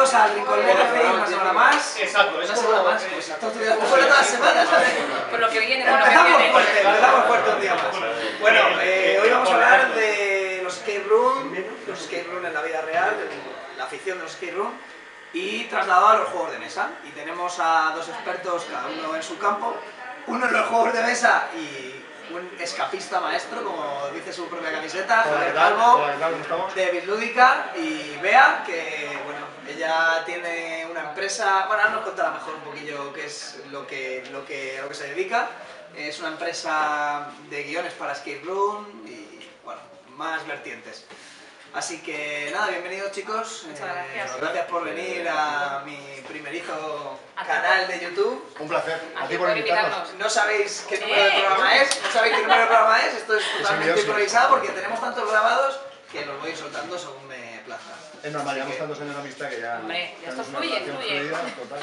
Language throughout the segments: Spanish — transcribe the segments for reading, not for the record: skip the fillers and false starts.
Bienvenidos al Rincón del F una semana más. Exacto, Una semana más. Pues esto fuera todas las semanas. Por lo que viene, por lo que Empezamos viene. fuerte un día más. Bueno, hoy vamos a hablar de los escape room en la vida real, la afición de los escape room y trasladado a los juegos de mesa. Y tenemos a dos expertos, cada uno en su campo, uno en los juegos de mesa y un escapista maestro, como dice su propia camiseta, Javier Calvo, de Bislúdica, y Bea, que bueno, ella tiene una empresa, bueno, ahora nos contará mejor un poquillo qué es a lo que se dedica. Es una empresa de guiones para escape room y bueno, más vertientes. Así que nada, bienvenidos chicos. Muchas gracias. Gracias por venir a mi primerizo canal de YouTube. Un placer. A ti por invitarnos. No sabéis qué número de programa es, esto es totalmente improvisado porque tenemos tantos grabados que los voy soltando según me plazca. Es normal, llevamos tantos años de amistad que ya... Hombre, ya esto tenemos una fluye, relación fluye. fluida, total.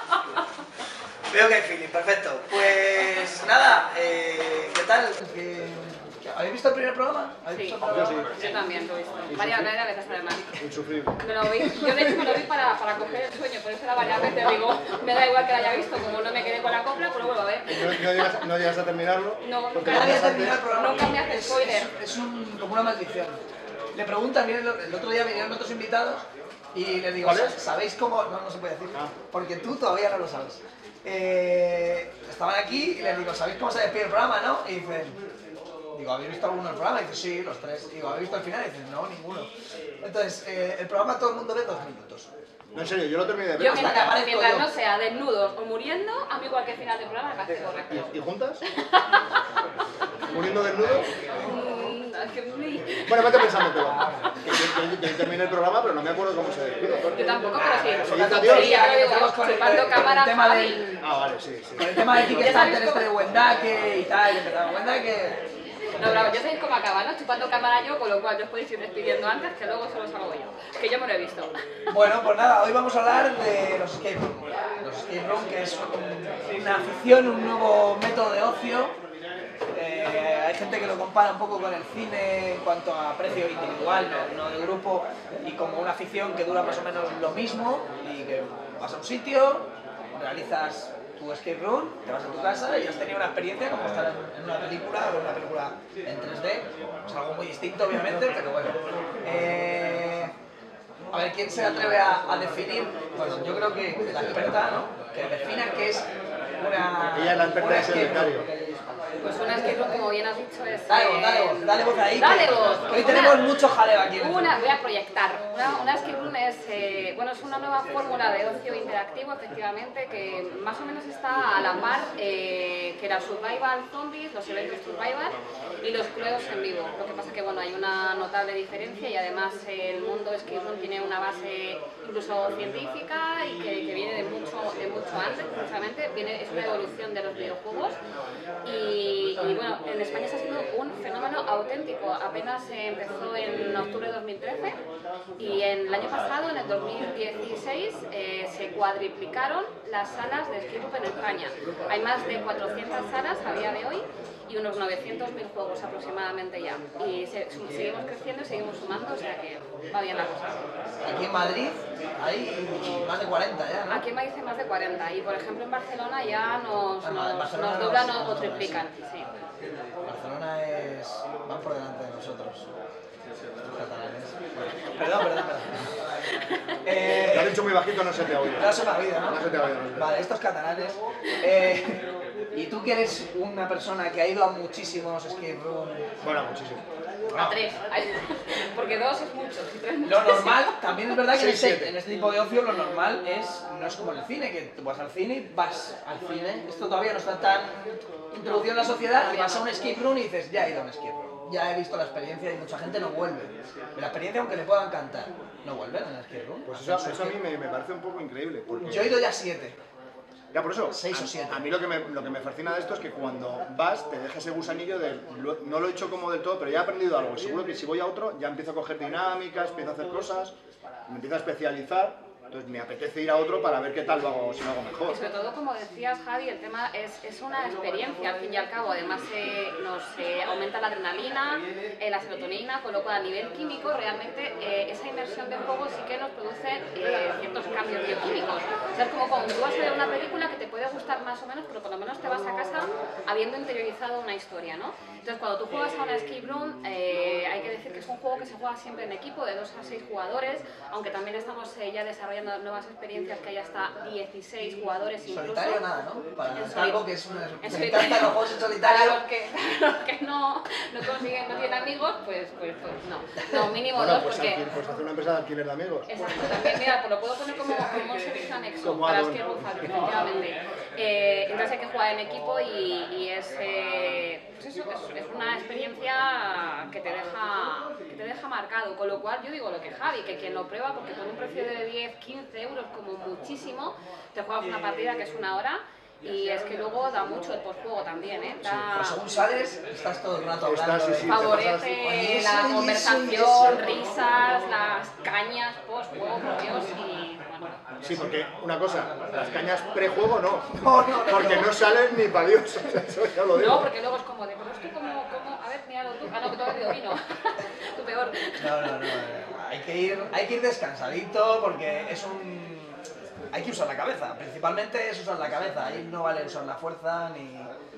Veo que hay feeling, perfecto. Pues nada, ¿qué tal? ¿Habéis visto el primer programa? Sí, Yo sí. yo también lo he visto. Varias veces además. Insufrible. Me lo vi. Yo de hecho me lo vi para coger el sueño, por eso era varias veces digo, me da igual que lo haya visto, como no me quedé con la copla, pues lo vuelvo a ver. No llegas a terminarlo. No, porque nunca Nadie ha llegas terminado el programa. Nunca me hace spoiler. Es como una maldición. Le preguntan, el otro día vinieron otros invitados y les digo, ¿Cuál es? ¿sabéis cómo? No se puede decir, Ah. porque tú todavía no lo sabes. Estaban aquí y les digo, ¿sabéis cómo se despide el programa, no? Y dicen, digo, ¿habéis visto alguno del programa? Y dicen, sí, los tres. Digo, ¿habéis visto el final? Y dicen, no, ninguno. Entonces, el programa todo el mundo ve 2 minutos. No, en serio, yo lo terminé de ver. Yo Hasta que aparezco mientras yo. no sea desnudos o muriendo, a mí cualquier final de programa me parece correcto. ¿Y juntas? ¿Muriendo desnudo? Es que Bueno, vete pensando todo. Que terminé el programa, pero no me acuerdo cómo se despide. yo tampoco, pero sí. Oye, adiós. Sí, ya lo digo, Empezamos con chupando cámara, tema Javi. del... Ah, vale, sí, sí. Con el tema de Ya Kickstarter sabéis este de cómo- Wendake y tal, empezamos Wendake. No, bravo, ya sabéis cómo acaba, ¿no? Chupando cámara yo, con lo cual yo os podéis ir despidiendo antes, que luego solo salgo yo. Que yo me lo he visto. Bueno, pues nada, hoy vamos a hablar de los escape room. Los escape room, que es una afición, un nuevo método de ocio. Hay gente que lo compara un poco con el cine en cuanto a precio individual, no de grupo, y como una afición que dura más o menos lo mismo y que vas a un sitio, realizas tu escape room, te vas a tu casa y has tenido una experiencia como estar en una película o una película en 3D. Es algo muy distinto obviamente, pero bueno. A ver, ¿quién se atreve a definir? Bueno, yo creo que la experta, ¿no? Que defina qué es una... Ella es la experta una en ser escape room. becario. Pues una escape room, como bien has dicho, es... Dale voz ahí. Dale que voz. Hoy tenemos mucho jaleo aquí. Voy a proyectar. Una escape room es, bueno, es una nueva fórmula de ocio interactivo, efectivamente, que más o menos está a la par que la Survival Zombies, los eventos Survival y los crueos en vivo. Lo que pasa que, bueno, hay una notable diferencia y además el mundo escape room tiene una base incluso científica y que viene de mucho antes, precisamente. Es una evolución de los videojuegos y bueno, en España está siendo un fenómeno auténtico. Apenas empezó en octubre de 2013 y el año pasado, en el 2016, se cuadriplicaron las salas de escape room en España. Hay más de 400 salas a día de hoy y unos 900.000 juegos aproximadamente ya. Y seguimos creciendo y seguimos sumando, o sea que va bien la cosa. Aquí en Madrid hay más de 40 ya, ¿no? Aquí en Madrid hay más de 40 y por ejemplo en Barcelona ya nos Barcelona doblan nos- o triplican. Sí. Barcelona van por delante de nosotros. Los catalanes. Perdón. Lo has dicho muy bajito, no se te ha oído. No se me ha oído, ¿no? No se te ha oído. no se te ha oído. Vale, estos catalanes. Y tú que eres una persona que ha ido a muchísimos escape room. Bueno, muchísimo. A 3. Porque 2 es mucho, y 3 mucho. Lo normal, también es verdad que en Seis, siete. este tipo de ocio lo normal no es como en el cine, que tú vas al cine y vas al cine. Esto todavía no está tan introducido en la sociedad y vas a un escape room y dices, ya he ido a un escape room, ya he visto la experiencia y mucha gente no vuelve. La experiencia, aunque le puedan cantar, no vuelven al escape room. Pues eso a mí me parece un poco increíble. Porque... Yo he ido ya 7. Ya, por eso, 6 o 7. a mí lo que me fascina de esto es que cuando vas te deja ese gusanillo de no lo he hecho como del todo, pero ya he aprendido algo. Seguro que si voy a otro ya empiezo a coger dinámicas, empiezo a hacer cosas, me empiezo a especializar Entonces me apetece ir a otro para ver qué tal lo hago, si lo hago mejor. Y sobre todo, como decías, Javi, el tema es una experiencia, al fin y al cabo. Además, nos aumenta la adrenalina, la serotonina, con lo cual a nivel químico, realmente esa inmersión de juego sí que nos produce ciertos cambios bioquímicos. O sea, es como cuando tú vas a ver una película que te puede gustar más o menos, pero por lo menos te vas a casa habiendo interiorizado una historia, ¿no? Entonces, cuando tú juegas a una escape room, hay que decir que es un juego que se juega siempre en equipo, de 2 a 6 jugadores, aunque también estamos ya desarrollando nuevas experiencias que hay hasta 16 jugadores incluso. Solitario nada, ¿no? Para algo que es una... En Me solitario. encantan los juegos en solitario. Para los que no consiguen, no tienen amigos, pues no, mínimo Bueno, 2 pues, porque... pues hacer una empresa de alquiler de amigos. Exacto, también mira, pues lo puedo poner como un servicio anexo Como para add-on. Escape Room Factory, efectivamente. Entonces hay que jugar en equipo y es, pues eso, es una experiencia que te deja marcado, con lo cual yo digo lo que Javi, que quien lo prueba, porque por un precio de 10, 15 euros como muchísimo, te juegas una partida que es 1 hora. Y es que luego da mucho el postjuego también, ¿eh? Pero según sales, estás todo el rato hablando Estás, sí, de... sí. Favorece Oye, la eso, conversación, risas, las cañas postjuego, por Dios, y bueno. Sí, porque una cosa, las cañas prejuego no. No, Porque no salen ni para Dios. O sea, eso ya lo digo. No, porque luego es como de, pero esto como, a ver, míralo tú. Ah, no, que tú has bebido vino. Tú peor. No. Hay que ir descansadito porque es un... Hay que usar la cabeza, principalmente es usar la cabeza, ahí no vale usar la fuerza ni...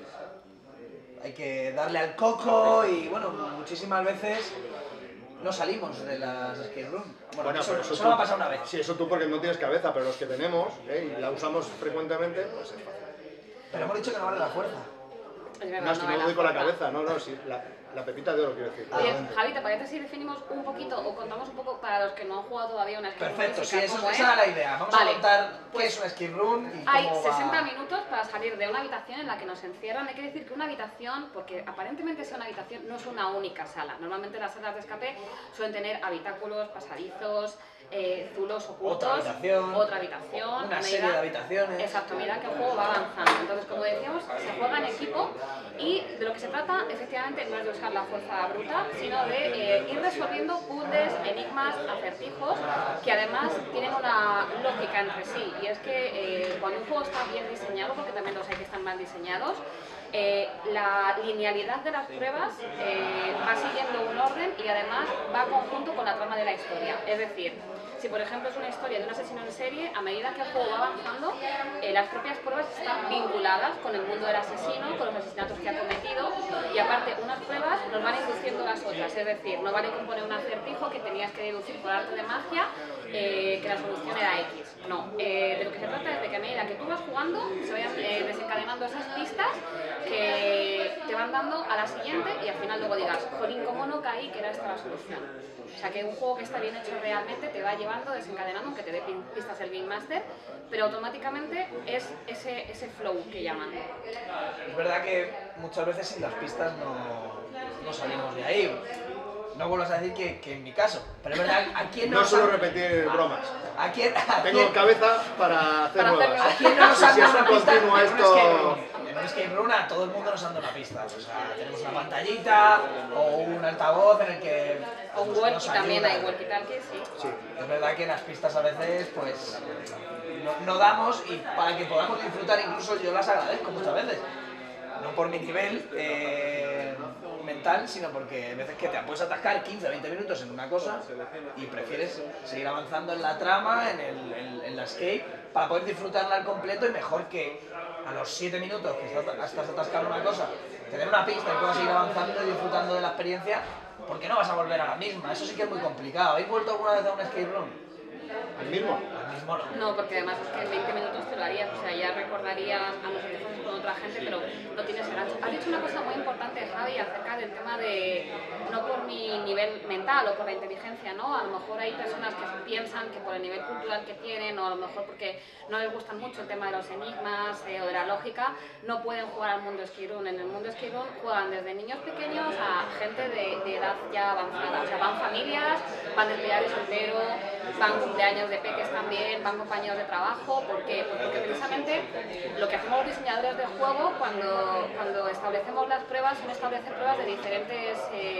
Hay que darle al coco y bueno, muchísimas veces no salimos de las escape room. Bueno, Bueno, eso pero eso solo tú- ha pasado una vez. Sí, eso tú porque no tienes cabeza, pero los que tenemos, y la usamos frecuentemente, pues es fácil. Pero hemos dicho que no vale la fuerza. Es verdad, No, si no hay lo doy con la falta. cabeza, no, sí, la pepita de oro quiero decir. Oye, Javi, ¿te parece si definimos un poquito o contamos un poco para los que no han jugado todavía una escape room Perfecto, sí, física, cómo esa era la idea. Vamos Vale. a contar qué es una escape room y Hay cómo 60 va... minutos para salir de una habitación en la que nos encierran. Hay que decir que una habitación, porque aparentemente sea una habitación, no es una única sala. Normalmente las salas de escape suelen tener habitáculos, pasadizos, zulos ocultos, otra habitación, una serie de habitaciones. Exacto, mira que el juego va avanzando. Entonces, como decíamos, se juega en equipo y de lo que se trata, efectivamente, no es de usar la fuerza bruta, sino de ir resolviendo puzzles, enigmas, acertijos, que además tienen una lógica entre sí. Y es que cuando un juego está bien diseñado, porque también los hay que están mal diseñados, la linealidad de las pruebas va siguiendo un orden y además va conjunto con la trama de la historia. Es decir, si por ejemplo es una historia de un asesino en serie, a medida que el juego va avanzando, las propias pruebas están vinculadas con el mundo del asesino, con los asesinatos que ha cometido, y aparte unas pruebas nos van induciendo las otras. Es decir, no vale con poner un acertijo que tenías que deducir por arte de magia que la solución era X. No, de lo que se trata es de que a medida que tú vas jugando se vayan desencadenando esas pistas que te van dando a la siguiente y al final luego digas, jolín, ¿cómo no caí que era esta la solución? O sea que un juego que está bien hecho realmente te va llevando, desencadenando, aunque te dé pistas el Game Master, pero automáticamente es ese flow que llaman. Es verdad que muchas veces sin las pistas no salimos de ahí. No vuelvas a decir que en mi caso, pero es verdad, ¿a quién No nos suelo han- repetir bromas. ¿A quién? Tengo cabeza para hacer Para hacer nuevas. nuevas. ¿A quién no nos Sí, han si dado es una un pista? continuo En un escape esto... room. En un escape room a todo el mundo nos han dado una pista. O sea, tenemos una pantallita o un altavoz en el que O un nos walkie también, ayuda. hay walkie-talkie, sí. Sí. Es verdad que las pistas a veces pues no damos y para que podamos disfrutar incluso yo las agradezco muchas veces. No por mi nivel mental, sino porque hay veces que te puedes atascar 15 o 20 minutos en una cosa y prefieres seguir avanzando en la trama, en la escape, para poder disfrutarla al completo y mejor que a los 7 minutos que estás atascado en una cosa, te den una pista y puedas seguir avanzando y disfrutando de la experiencia, porque no vas a volver a la misma. Eso sí que es muy complicado. ¿Habéis vuelto alguna vez a un escape room? ¿El mismo? Al mismo no. No, porque además es que en 20 minutos te lo harías, o sea, ya recordarías a no ser que fueses con otra gente, pero no tienes el ancho. Has dicho una cosa muy importante, Javi, acerca del tema de, no por mi nivel mental o por la inteligencia, ¿no? A lo mejor hay personas que piensan que por el nivel cultural que tienen, o a lo mejor porque no les gustan mucho el tema de los enigmas o de la lógica, no pueden jugar al mundo escape room. En el mundo escape room juegan desde niños pequeños a gente de edad ya avanzada, o sea, van familias, van despedidas de soltero, van cumpleaños de peques también, van compañeros de trabajo, porque precisamente lo que hacemos los diseñadores de juego cuando establecemos las pruebas, son establecer pruebas de diferentes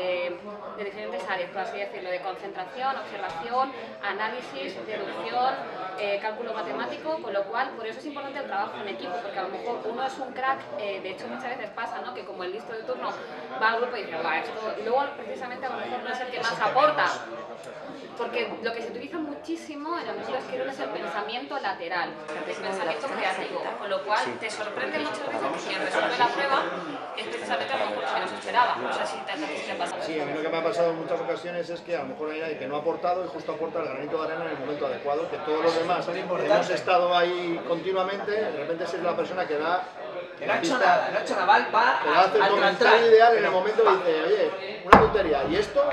áreas, por así decirlo, de concentración, observación, análisis, deducción, cálculo matemático, con lo cual, por eso es importante el trabajo en equipo, porque a lo mejor uno es un crack, de hecho muchas veces pasa, ¿no?, que como el listo de turno va al grupo y dice, va, esto, y luego precisamente a lo mejor no es el que más aporta. Porque lo que se utiliza muchísimo en el mundo esquirol es el pensamiento lateral, el pensamiento creativo, con lo cual te sorprende muchas veces que quien resuelve la prueba es precisamente a lo mejor que menos esperaba. No sé si te pasa. Sí, a mí lo que me ha pasado en muchas ocasiones es que a lo mejor hay alguien que no ha aportado y justo aporta el granito de arena en el momento adecuado, que todos los demás hemos estado ahí continuamente, de repente es la persona que da... Que no ha hecho nada, va que hace el comentario ideal en el momento que dice, oye, una tontería, ¿y esto?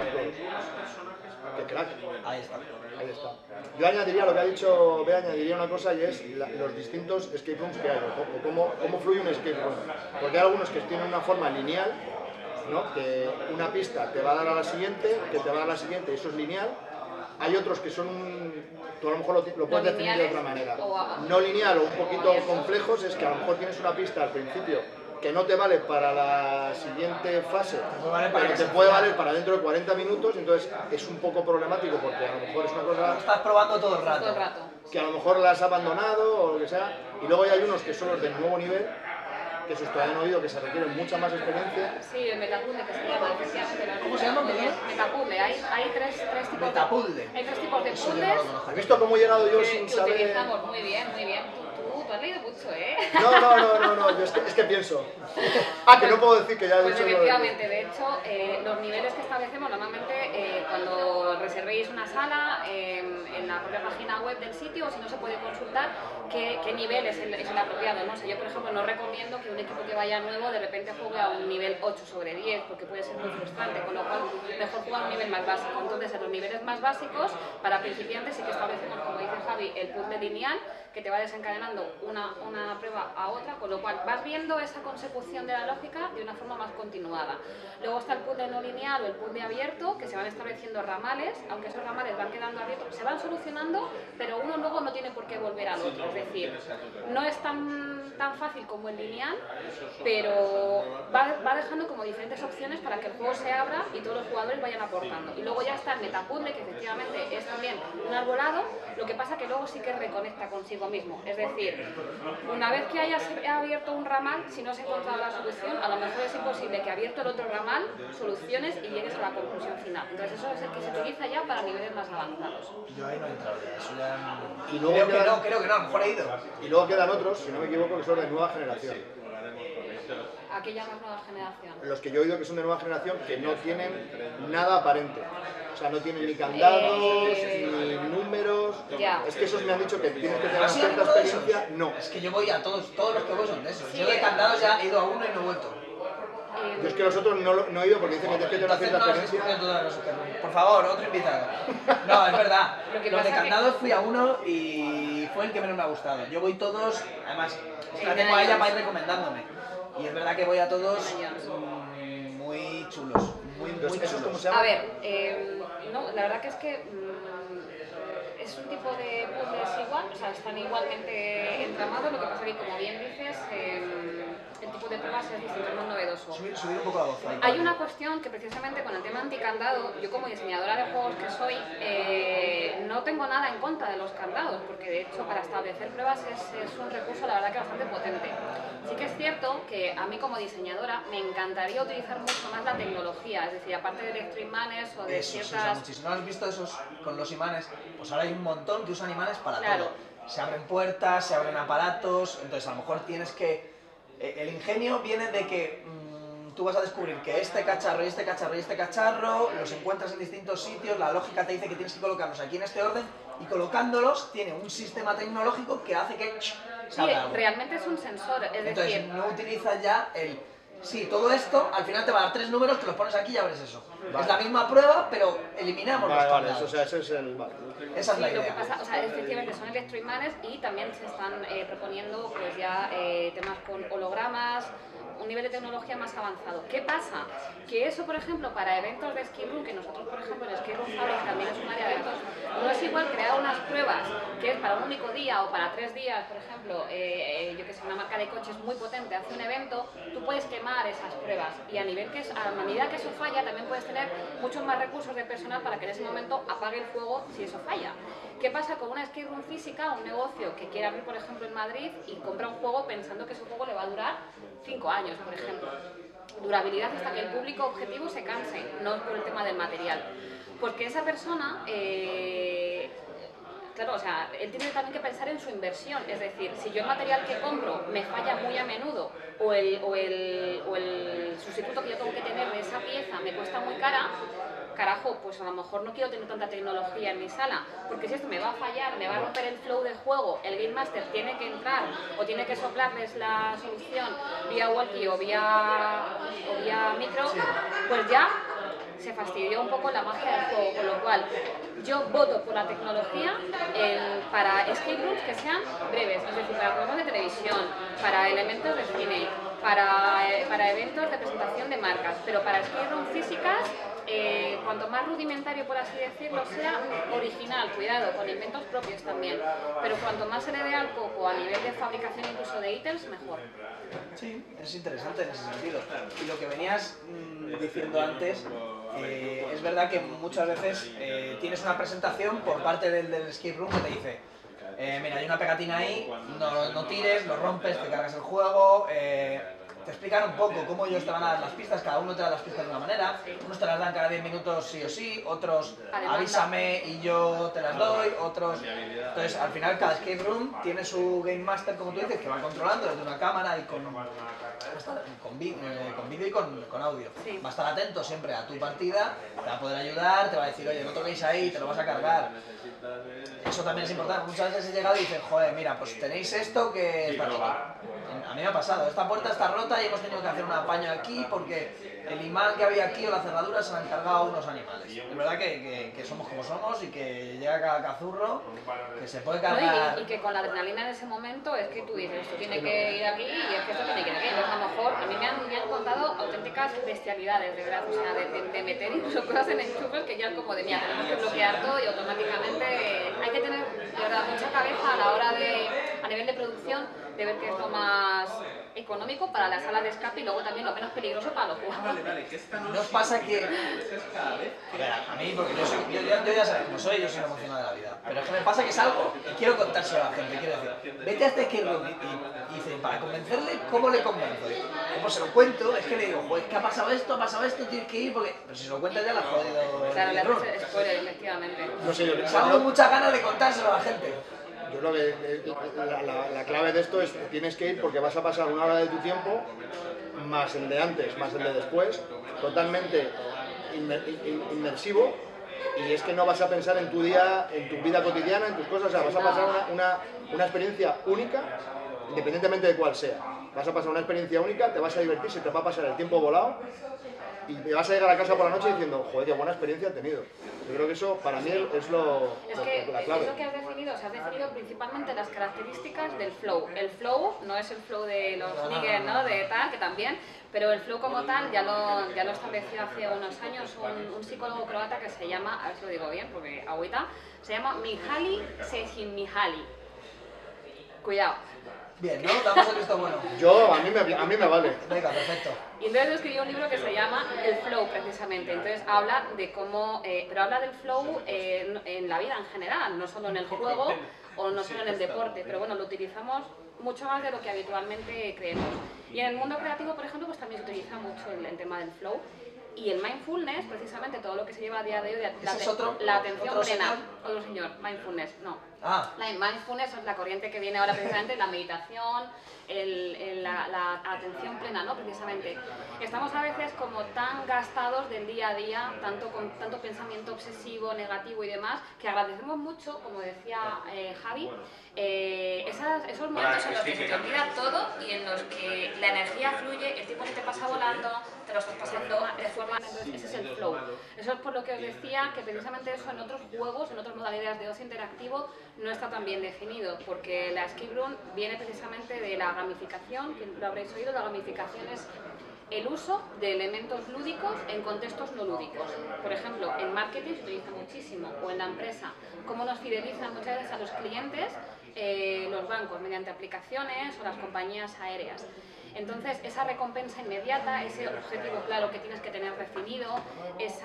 ¡Qué crack! Ahí está. Ahí está. Yo añadiría lo que ha dicho Bea, añadiría una cosa y es los distintos escape rooms que hay, o cómo fluye un escape room. Porque hay algunos que tienen una forma lineal, ¿no?, que una pista te va a dar a la siguiente, que te va a dar a la siguiente, y eso es lineal. Hay otros que son tú a lo mejor lo puedes definir de otra manera. No lineal o un poquito complejos es que a lo mejor tienes una pista al principio que no te vale para la siguiente fase, pero te puede valer para dentro de 40 minutos, entonces es un poco problemático porque a lo mejor es una cosa... Estás probando todo el rato. Que a lo mejor la has abandonado o lo que sea, y luego hay unos que son los del nuevo nivel, que esos todavía no he oído, que se requieren mucha más experiencia. Sí, el metapuzzle, que se llama, efectivamente. ¿Cómo se llama? Metapuzzle. Hay tres tipos Metapuzzle. Hay tres tipos de puzzles ¿Has visto cómo he llegado yo que sin saber...? utilizamos muy bien. Tú has leído mucho, ¿eh? No, yo es que pienso. Que no puedo decir que ya he Pues dicho... efectivamente, de hecho, los niveles que establecemos normalmente cuando reservéis una sala en la propia página web del sitio, o si no se puede consultar qué nivel es el apropiado, ¿no? O sea, yo, por ejemplo, no recomiendo que un equipo que vaya nuevo de repente juegue a un nivel 8 sobre 10, porque puede ser muy frustrante, con lo cual mejor jugar a un nivel más básico. Entonces, en los niveles más básicos, para principiantes sí que establecemos, como dice Javi, el puzzle lineal, que te va desencadenando una prueba a otra, con lo cual vas viendo esa consecución de la lógica de una forma más continuada. Luego está el puzzle no lineal o el puzzle abierto, que se van estableciendo ramales, aunque esos ramales van quedando abiertos, se van solucionando, pero uno luego no tiene por qué volver al otro. Es decir, no es tan fácil como el lineal, pero va dejando como diferentes opciones para que el juego se abra y todos los jugadores vayan aportando. Y luego ya está el metapuzzle, que efectivamente es también un arbolado, lo que pasa que luego sí que reconecta consigo mismo. Es decir, una vez que hayas abierto un ramal, si no has encontrado la solución, a lo mejor es imposible que abierto el otro ramal soluciones y llegues a la conclusión final. Entonces eso es el que se utiliza ya para niveles más avanzados. Yo ahí no he entrado ya, eso ya... Y luego creo que no, a lo mejor he ido. Y luego quedan otros, si no me equivoco, que son de nueva generación. ¿A qué llamas nueva generación? Los que yo he oído que son de nueva generación, que no tienen nada aparente. O sea, no tienen ni candados, ni números. Ya. Es que esos me han dicho que tienes que tener cierta experiencia. No. Es que yo voy a todos los que voy son de esos. Sí. Yo de candados ya he ido a uno y no he vuelto. Yo es que los otros no he ido porque dicen que tienes que tener cierta experiencia. Por favor, otro invitado. No, es verdad. Lo que Los de pasa candados fui a uno y fue el que menos me ha gustado. Yo voy todos, además, la tengo a ella para ir recomendándome. Y es verdad que voy a todos muy chulos. Muy ¿Esos cómo chulos. se llaman? A ver, no, la verdad que es que es un tipo de puzzles igual, o sea, están igualmente entramados, lo que pasa que, como bien dices, el tipo de pruebas es distinto, es más novedoso. Subir un poco la voz. Hay una cuestión que precisamente con el tema anticandado, yo como diseñadora de juegos que soy, no tengo nada en contra de los candados, porque de hecho para establecer pruebas es un recurso la verdad que bastante potente. Sí que es cierto que a mí como diseñadora me encantaría utilizar mucho más la tecnología, es decir, aparte de electroimanes o de Eso, ciertas... si no has visto esos con los imanes, pues ahora hay un montón que usan imanes para Claro. todo. Se abren puertas, se abren aparatos, entonces a lo mejor tienes que... El ingenio viene de que tú vas a descubrir que este cacharro y este cacharro y este cacharro los encuentras en distintos sitios, la lógica te dice que tienes que colocarlos aquí en este orden y colocándolos tiene un sistema tecnológico que hace que Sí, realmente es un sensor, es entonces decir... no utilizas ya el... Sí, todo esto, al final te va a dar 3 números que los pones aquí y abres eso. Vale. Es la misma prueba, pero eliminamos los Vale, candados. o sea, ese es el... Vale. Esa es la Sí, lo que idea. pasa, o sea, efectivamente son electroimanes y también se están proponiendo pues ya temas con hologramas, un nivel de tecnología más avanzado. ¿Qué pasa? Que eso, por ejemplo, para eventos de escape room, que nosotros, por ejemplo, en Escape Room Fabric también es un área de eventos, no es igual crear unas pruebas que es para un único día o para 3 días, por ejemplo, yo que sé, una marca de coches muy potente hace un evento, tú puedes quemar esas pruebas y a medida que eso falla también puedes tener muchos más recursos de personal para que en ese momento apague el fuego si eso falla. ¿Qué pasa con una escape room física, un negocio que quiere abrir por ejemplo en Madrid y compra un juego pensando que ese juego le va a durar 5 años, por ejemplo? Durabilidad hasta que el público objetivo se canse, no por el tema del material. Porque esa persona, claro, o sea, él tiene también que pensar en su inversión. Es decir, si yo el material que compro me falla muy a menudo o el sustituto que yo tengo que tener de esa pieza me cuesta muy cara, carajo, pues a lo mejor no quiero tener tanta tecnología en mi sala, porque si esto me va a fallar, me va a romper el flow de juego, el Game Master tiene que entrar o tiene que soplarles la solución vía walkie o vía micro, pues ya se fastidió un poco la magia del juego, con lo cual yo voto por la tecnología para escape rooms que sean breves, es decir, para programas de televisión, para elementos de cine, para eventos de presentación de marcas, pero para escape rooms físicas, cuanto más rudimentario, por así decirlo, sea original, cuidado, con inventos propios también, pero cuanto más se le dé al coco a nivel de fabricación incluso de ítems, mejor. Sí, es interesante en ese sentido. Y lo que venías diciendo antes, es verdad que muchas veces tienes una presentación por parte del escape room que te dice mira, hay una pegatina ahí, no tires, lo rompes, te cargas el juego, te explican un poco cómo ellos te van a dar las pistas, cada uno te da las pistas de una manera, unos te las dan cada 10 minutos sí o sí, otros avísame y yo te las doy, otros... Entonces al final cada escape room tiene su Game Master, como tú dices, que va controlando desde una cámara y con vídeo y con audio. Sí. Va a estar atento siempre a tu partida, te va a poder ayudar, te va a decir, oye, no toquéis ahí, te lo vas a cargar. Eso también es importante. Muchas veces he llegado y dicen, joder, mira, pues tenéis esto que está roto. A mí me ha pasado, esta puerta está rota y hemos tenido que hacer un apaño aquí porque el imán que había aquí o la cerradura se la han cargado unos animales. Es verdad que somos como somos y que llega cada cazurro que se puede cargar... No, y que con la adrenalina en ese momento es que tú dices, esto tiene que ir aquí y es que esto tiene que ir aquí. Entonces a lo mejor a mí me han contado auténticas bestialidades, de verdad, o sea, de meter incluso cosas en enchufes que ya es como de mía, tenemos que bloquear todo y automáticamente hay que tener, de verdad, mucha cabeza a la hora de, a nivel de producción, de ver qué es lo más económico para la sala de escape y luego también lo menos peligroso para los jugadores. ¿No os pasa que... A mí, porque yo ya sabes cómo soy, yo soy una emocionada de la vida, pero es que me pasa que es algo que quiero contárselo a la gente, quiero decir, vete a este escape room y dice, para convencerle, ¿cómo le convenzo? Como se lo cuento, es que le digo, pues que ha pasado esto, tienes que ir, porque... Pero si se lo cuentas ya la has jodido. Claro, le haces spoiler, efectivamente. No sé, yo tengo muchas ganas de contárselo a la gente. Yo creo que la clave de esto es que tienes que ir porque vas a pasar una hora de tu tiempo, más el de antes, más el de después, totalmente inmersivo, y es que no vas a pensar en tu día, en tu vida cotidiana, en tus cosas, o sea, vas a pasar una experiencia única, independientemente de cuál sea. Vas a pasar una experiencia única, te vas a divertir, se te va a pasar el tiempo volado, y te vas a llegar a casa por la noche diciendo, joder, qué buena experiencia he tenido. Yo creo que eso para mí es la clave. Es lo que has definido, o sea, has definido principalmente las características del flow. El flow no es el flow de los Nigger, ¿no? De tal, que también, pero el flow como tal ya lo estableció hace unos años un psicólogo croata que se llama, a ver si lo digo bien, porque agüita, se llama Mihaly Csikszentmihalyi. Cuidado. Bien, ¿no? Damos el visto bueno. A mí me vale. Venga, perfecto. Y entonces escribió un libro que se llama El Flow, precisamente. Entonces habla de cómo, pero habla del flow en la vida en general, no solo en el juego o no solo en el deporte, pero bueno, lo utilizamos mucho más de lo que habitualmente creemos. Y en el mundo creativo, por ejemplo, pues también se utiliza mucho el tema del flow. Y el mindfulness, precisamente todo lo que se lleva a día de hoy, la atención plena. Otro señor, mindfulness, no. La mindfulness es la corriente que viene ahora precisamente, la meditación, la atención plena, ¿no? Precisamente. Estamos a veces como tan gastados del día a día, con tanto pensamiento obsesivo, negativo y demás, que agradecemos mucho, como decía Javi, esos momentos en los que se te olvida todo y en los que la energía fluye, el tiempo se te pasa volando, te lo estás pasando de forma... Entonces, ese es el flow. Eso es por lo que os decía que precisamente eso en otros juegos, en otras modalidades de ocio interactivo, no está tan bien definido, porque la escape room viene precisamente de la gamificación, que lo habréis oído, la gamificación es el uso de elementos lúdicos en contextos no lúdicos. Por ejemplo, en marketing se utiliza muchísimo, o en la empresa, cómo nos fidelizan muchas veces a los clientes los bancos mediante aplicaciones o las compañías aéreas. Entonces, esa recompensa inmediata, ese objetivo claro que tienes que tener definido, ese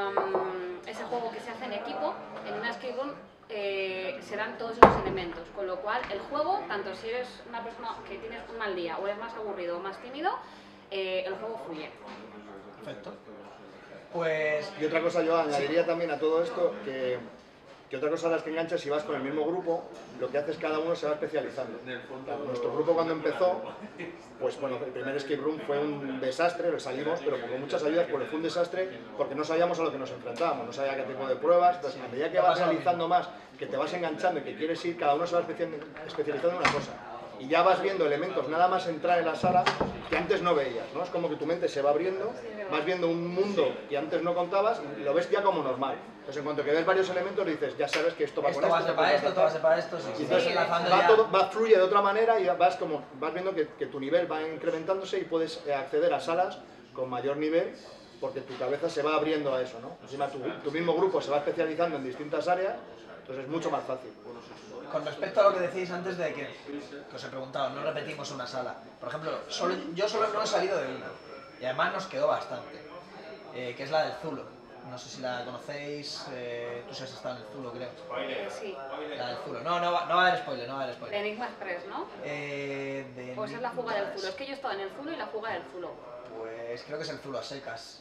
juego que se hace en equipo, en una escape room, se dan todos los elementos, con lo cual el juego, tanto si eres una persona que tienes un mal día o eres más aburrido o más tímido, el juego fluye. Perfecto. Pues... Y otra cosa yo añadiría también a todo esto, que otra cosa a las que enganchas, si vas con el mismo grupo, lo que hace es cada uno se va especializando. Nuestro grupo cuando empezó, pues bueno, el primer escape room fue un desastre, lo salimos, pero con muchas ayudas, porque fue un desastre, porque no sabíamos a lo que nos enfrentábamos, no sabía qué tipo de pruebas, entonces a medida que vas realizando más, que te vas enganchando y que quieres ir, cada uno se va especializando en una cosa. Y ya vas viendo elementos, nada más entrar en la sala, que antes no veías, ¿no? Es como que tu mente se va abriendo, vas viendo un mundo que antes no contabas y lo ves ya como normal. Entonces en cuanto que ves varios elementos dices, ya sabes que esto va con esto, va a ser para esto, esto va a ser para esto, sí. Y entonces fluye de otra manera y vas viendo que tu nivel va incrementándose y puedes acceder a salas con mayor nivel porque tu cabeza se va abriendo a eso, ¿no? Encima tu mismo grupo se va especializando en distintas áreas, entonces es mucho más fácil. Con respecto a lo que decís antes de que os he preguntado, no repetimos una sala. Por ejemplo, yo solo no he salido de una, y además nos quedó bastante, que es la del Zulo. No sé si la conocéis, tú sí has estado en el Zulo, creo. Sí. La del Zulo. No va a haber spoiler, no va a haber spoiler. De Enigma Express, ¿no? Pues es la fuga del Zulo. Es que yo he estado en el Zulo y la fuga del Zulo. Pues creo que es el Zulo a secas.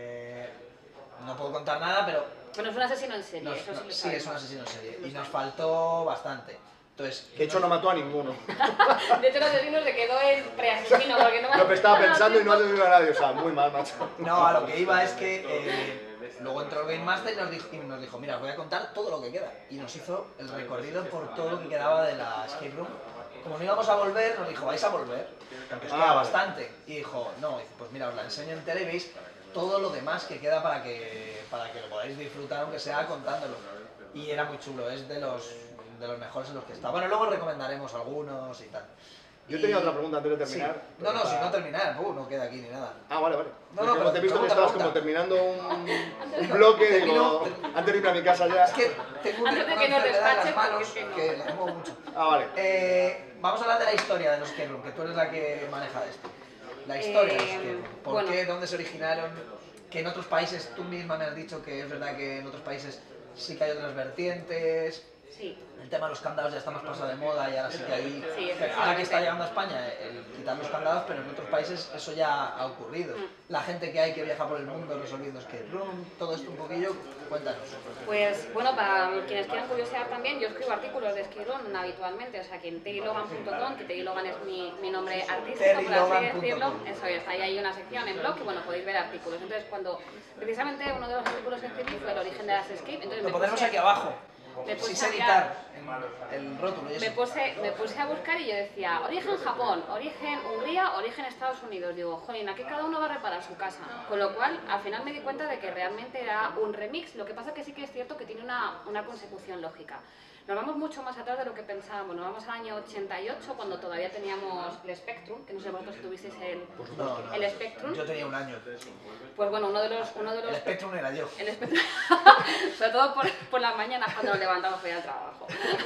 No puedo contar nada, pero... Bueno, es un asesino en serie, eso sí lo sí, es un asesino en serie. Y nos faltó bastante. Entonces, de hecho no mató a ninguno. De hecho el asesino se quedó en preasesino porque no lo que estaba pensando y no asesinó a nadie, o sea, muy mal, macho. No, a lo que iba es que luego entró el Game Master y nos dijo, mira, os voy a contar todo lo que queda. Y nos hizo el recorrido por todo lo que quedaba de la escape room. Como no íbamos a volver, nos dijo, vais a volver, porque os queda bastante. Y dijo, no, pues mira, os la enseño entera y veis todo lo demás que queda para que lo podáis disfrutar, aunque sea contándolo. Y era muy chulo, es de los mejores en los que está. Bueno, luego recomendaremos algunos y tal. Yo tenía otra pregunta antes de terminar. Sí. No, si no terminar, no queda aquí ni nada. Ah, vale. No, pero te he visto que estabas como terminando un bloque, digo, antes de irme a mi casa ya. Es que tengo una enfermedad en las manos que la tengo mucho. Ah, vale. Vamos a hablar de la historia de los escape room, que tú eres la que maneja esto. La historia de los escape room. ¿Por qué? ¿Dónde se originaron? Que en otros países, tú misma me has dicho que es verdad que en otros países sí que hay otras vertientes. Sí. El tema de los candados ya está más pasado de moda y ahora sí que hay... Sí, ahora que está llegando a España el quitar los candados, pero en otros países eso ya ha ocurrido. La gente que hay que viaja por el mundo resolviendo escape room, todo esto un poquillo, cuéntanos. Pues bueno, para quienes quieran curiosear también, yo escribo artículos de escape room habitualmente, o sea que en terrylogan.com, que terrylogan es mi nombre artístico, por así decirlo, eso es, ahí hay una sección en blog y bueno, podéis ver artículos. Entonces cuando, precisamente uno de los artículos que escribí fue el origen de las escape, entonces lo pondremos aquí abajo. Me puse sin editar el rótulo y eso. Me puse a buscar y yo decía, origen Japón, origen Hungría, origen Estados Unidos. Digo, jolín, aquí cada uno va a reparar su casa. Con lo cual, al final me di cuenta de que realmente era un remix. Lo que pasa que sí que es cierto que tiene una consecución lógica. Nos vamos mucho más atrás de lo que pensábamos. Nos vamos al año 88, cuando todavía teníamos el Spectrum, que no sé vosotros si tuvisteis el Spectrum. Yo tenía un año. Pues bueno, uno de los el Spectrum era yo. El Spectrum, sobre todo por las mañanas cuando nos levantamos para ir al trabajo.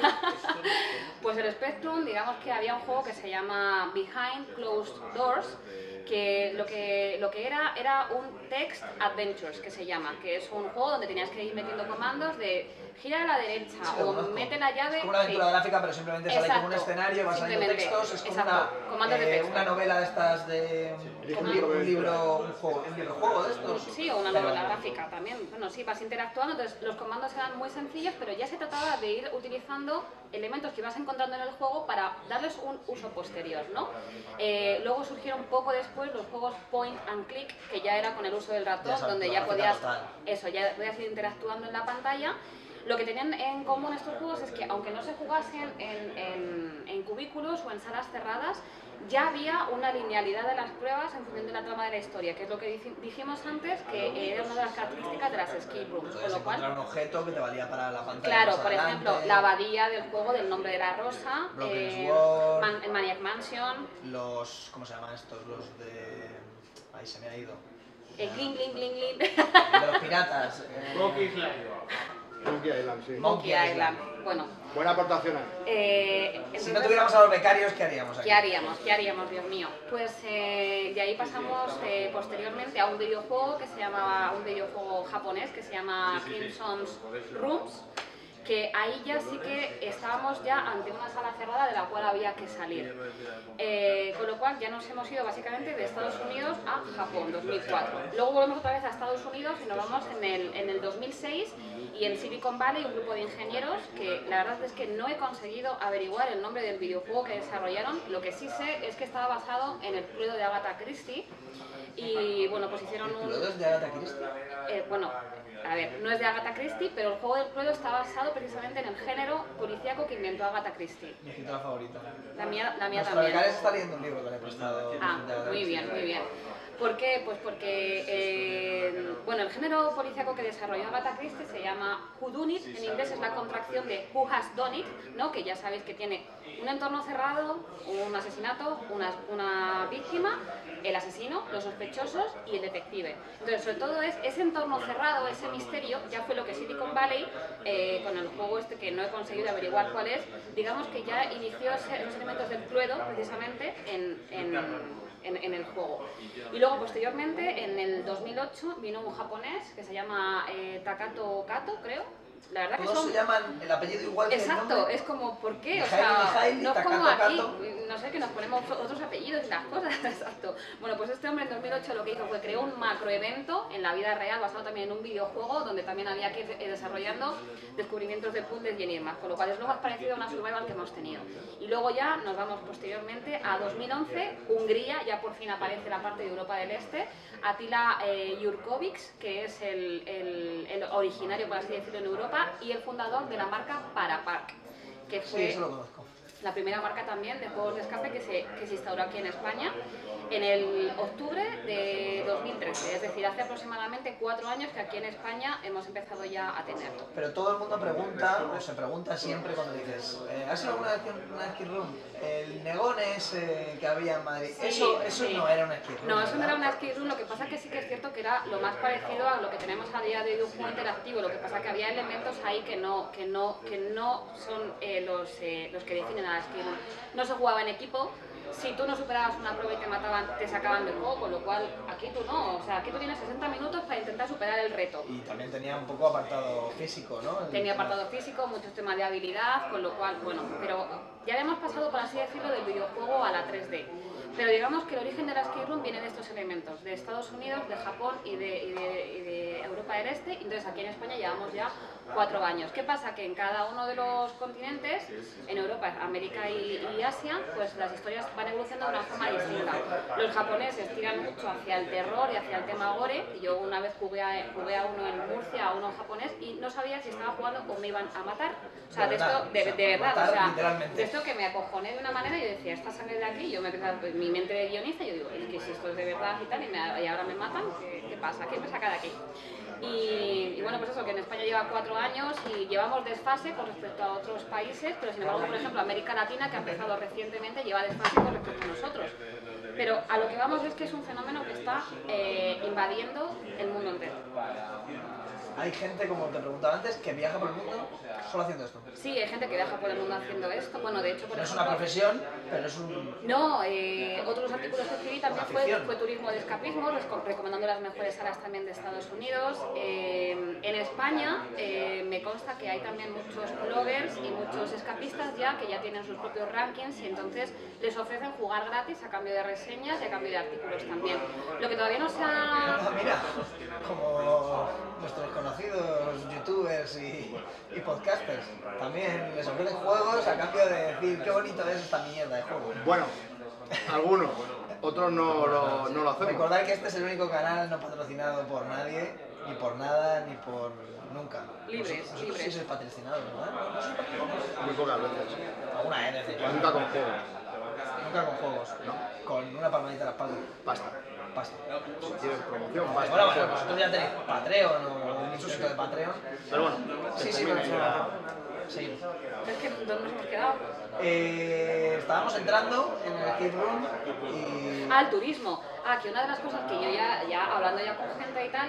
Pues el Spectrum, digamos que había un juego que se llama Behind Closed Doors, que lo que era un text adventures, que se llama, que es un juego donde tenías que ir metiendo comandos de gira a la derecha o mete la llave. Es como una aventura gráfica, pero simplemente sale como un escenario, vas saliendo textos, es como una novela de estas de un librojuego de estos. Sí, o una novela gráfica también. Bueno, sí, vas interactuando, entonces los comandos eran muy sencillos, pero ya se trataba de ir utilizando elementos que ibas encontrando en el juego para darles un uso posterior, ¿no? Luego surgieron poco después los juegos point and click, que ya era con el uso del ratón, donde ya podías ir interactuando en la pantalla. Lo que tenían en común estos juegos es que, aunque no se jugasen en cubículos o en salas cerradas, ya había una linealidad de las pruebas en función de la trama de la historia, que es lo que dijimos antes, que era una de las características de las escape rooms. Podías encontrar un objeto que te valía para la pantalla. Claro, por ejemplo, la abadía del juego del nombre de la rosa, el Maniac Mansion. Los... ¿cómo se llaman estos? Los de... ahí se me ha ido. Gling, gling, gling, gling. De los piratas. Monkey Island, sí. Monkey Island. Bueno, Buena aportación ahí. Si no tuviéramos a los becarios, ¿qué haríamos aquí? ¿qué haríamos? ¿Qué haríamos, Dios mío? Pues de ahí pasamos posteriormente a un videojuego que se llamaba, un videojuego japonés que se llama Crimson's Rooms, que ahí ya sí que estábamos ya ante una sala cerrada de la cual había que salir. Con lo cual ya nos hemos ido básicamente de Estados Unidos a Japón, 2004. Luego volvemos otra vez a Estados Unidos y nos vamos en el 2006 y en Silicon Valley un grupo de ingenieros que la verdad es que no he conseguido averiguar el nombre del videojuego que desarrollaron. Lo que sí sé es que estaba basado en el Cluedo de Agatha Christie y bueno, pues hicieron un... ¿Cluedo es de Agatha Christie? Bueno, a ver, no es de Agatha Christie, pero el juego del Cluedo está basado precisamente en el género policíaco que inventó Agatha Christie. Mi escritora favorita. La mía Nuestra también. becaria está leyendo un libro que le he prestado. Ah, de Agatha muy bien, muy bien. ¿Por qué? Pues porque bueno, el género policíaco que desarrolló Agatha Christie se llama whodunit, en inglés es la contracción de who has done it, ¿no? Que ya sabéis que tiene un entorno cerrado, un asesinato, una víctima, el asesino, los sospechosos y el detective. Entonces, sobre todo es ese entorno cerrado, ese misterio, ya fue lo que Silicon Valley, con el juego este que no he conseguido averiguar cuál es, digamos que ya inició esos elementos del Cluedo precisamente en el juego. Y luego, posteriormente, en el 2008, vino un japonés que se llama Takato Kato, creo. La verdad que Todos son... se llaman el apellido igual que el Exacto, nombre. es como, ¿por qué? O Mijaili, sea, Mijaili, no es como Takato, aquí, Kato. no sé, que nos ponemos otros apellidos y las cosas, exacto. Bueno, pues este hombre en 2008 lo que hizo fue creó un macroevento en la vida real, basado también en un videojuego, donde también había que ir desarrollando descubrimientos de puzzles y enigmas, con lo cual es lo más parecido a una survival que hemos tenido. Y luego ya nos vamos posteriormente a 2011, Hungría, ya por fin aparece la parte de Europa del Este, Attila Jurkovics, que es el originario, por así decirlo, en Europa, y el fundador de la marca Parapark, que Sí, fue eso lo conozco. la primera marca también de juegos de escape que se instauró aquí en España en el octubre de 2013, es decir, hace aproximadamente 4 años que aquí en España hemos empezado ya a tenerlo. Pero todo el mundo pregunta, o se pregunta siempre cuando dices, ¿has sido alguna vez una escape room? El Negón ese que había en Madrid, Sí, eso sí. no era una escape room. No, eso no ¿verdad? era una escape room, lo que pasa que sí que es cierto que era lo más parecido a lo que tenemos a día de hoy de un juego interactivo, lo que pasa que había elementos ahí que no son los que definen a la escape room. No se jugaba en equipo. Si tú no superabas una prueba y te mataban, te sacaban del juego, con lo cual aquí tú no, o sea, aquí tú tienes 60 minutos para intentar superar el reto. Y también tenía un poco apartado físico, ¿no? Tenía apartado físico, muchos temas de habilidad, con lo cual, bueno, pero ya habíamos pasado, por así decirlo, del videojuego a la 3D. Pero digamos que el origen de la escape room viene de estos elementos, de Estados Unidos, de Japón y de Europa del Este, entonces aquí en España llevamos ya 4 años. ¿Qué pasa? Que en cada uno de los continentes, en Europa, América y Asia, pues las historias van evolucionando de una forma distinta. Los japoneses tiran mucho hacia el terror y hacia el tema gore, y yo una vez jugué a uno en Murcia, a uno japonés, y no sabía si estaba jugando o me iban a matar. O sea, de esto, de verdad, matar, o sea, literalmente. de esto que me acojoné de una manera y yo decía, esta sangre de aquí, yo me empezaba, pues, mi mente de guionista, yo digo, es que si esto es de verdad y tal, y ahora me matan, ¿qué pasa? ¿Qué me saca de aquí? Y bueno, pues eso, que en España lleva 4 años y llevamos desfase con respecto a otros países, pero sin embargo, por ejemplo, América Latina, que ha empezado recientemente, lleva desfase con respecto a nosotros. Pero a lo que vamos es que es un fenómeno que está invadiendo el mundo entero. Hay gente, como te preguntaba antes, que viaja por el mundo solo haciendo esto. Sí, hay gente que viaja por el mundo haciendo esto. Bueno, de hecho, por No es ejemplo... una profesión, pero es un... No, otros artículos que escribí también Una ficción. fue turismo de escapismo, recomendando las mejores salas también de Estados Unidos. En España me consta que hay también muchos bloggers y muchos escapistas ya que ya tienen sus propios rankings y entonces les ofrecen jugar gratis a cambio de reseñas y a cambio de artículos también. Lo que todavía no se ha... Ah, mira, como nuestros conocidos youtubers y podcasters, también les ofrecen juegos a cambio de decir qué bonito es esta mierda de juego. Bueno, algunos, otros no lo hacemos. Recordad que este es el único canal no patrocinado por nadie, ni por nada, ni por nunca. Libres, Vosotros libres. sí sois patrocinados, ¿verdad? ¿No sois patrocinados? Muy pocas veces. Alguna vez, desde cuando. Nunca con juegos. Nunca con juegos, No. con una palmadita a la espalda. Pasta. Pasta. Si quieres promoción, pasta. Bueno, vosotros ya tenéis Patreon o un instrumento de Patreon. Pero bueno, Sí, se pero termina ya. seguimos. Es que, ¿dónde nos hemos quedado? Estábamos entrando en el escape room y... Ah, el turismo. Ah, que una de las cosas que yo ya hablando ya con gente y tal,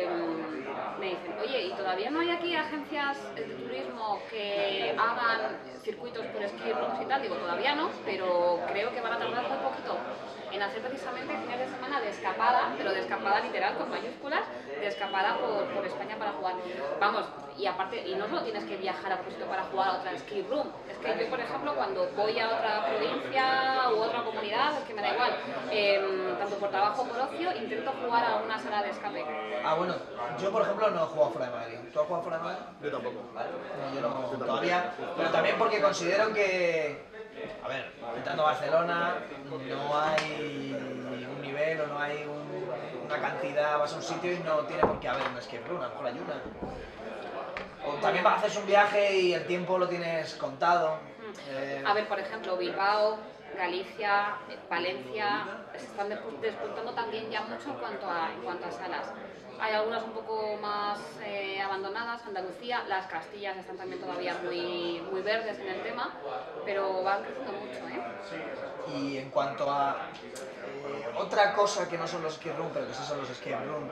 me dicen, oye, ¿y todavía no hay aquí agencias de turismo que hagan circuitos por escape rooms y tal? Digo, todavía no, pero creo que van a tardar muy poquito en hacer precisamente fines de semana de escapada, pero de escapada literal con mayúsculas, de escapada por España para jugar. Vamos, y aparte, y no solo tienes que viajar a otro sitio para jugar a otra escape room, es que yo, por ejemplo, cuando voy a otra provincia u otra comunidad, es que me da igual, tanto por trabajo como por ocio, intento jugar a una sala de escape. Ah, bueno, yo por ejemplo no he jugado fuera de Madrid. ¿Tú has jugado fuera de Madrid? Yo tampoco. No, yo no, todavía, pero también porque considero que, a ver, entrando a Barcelona no hay un nivel o no hay una cantidad, vas a un sitio y no tiene por qué haber un escape room, a lo mejor hay una. O también vas a hacer un viaje y el tiempo lo tienes contado. A ver, por ejemplo, Bilbao, Galicia, Valencia, se están despuntando también ya mucho en cuanto a salas. Hay algunas un poco más abandonadas, Andalucía, las Castillas están también todavía muy verdes en el tema, pero van creciendo mucho, ¿eh? Y en cuanto a otra cosa que no son los escape room, pero que sí son los escape room,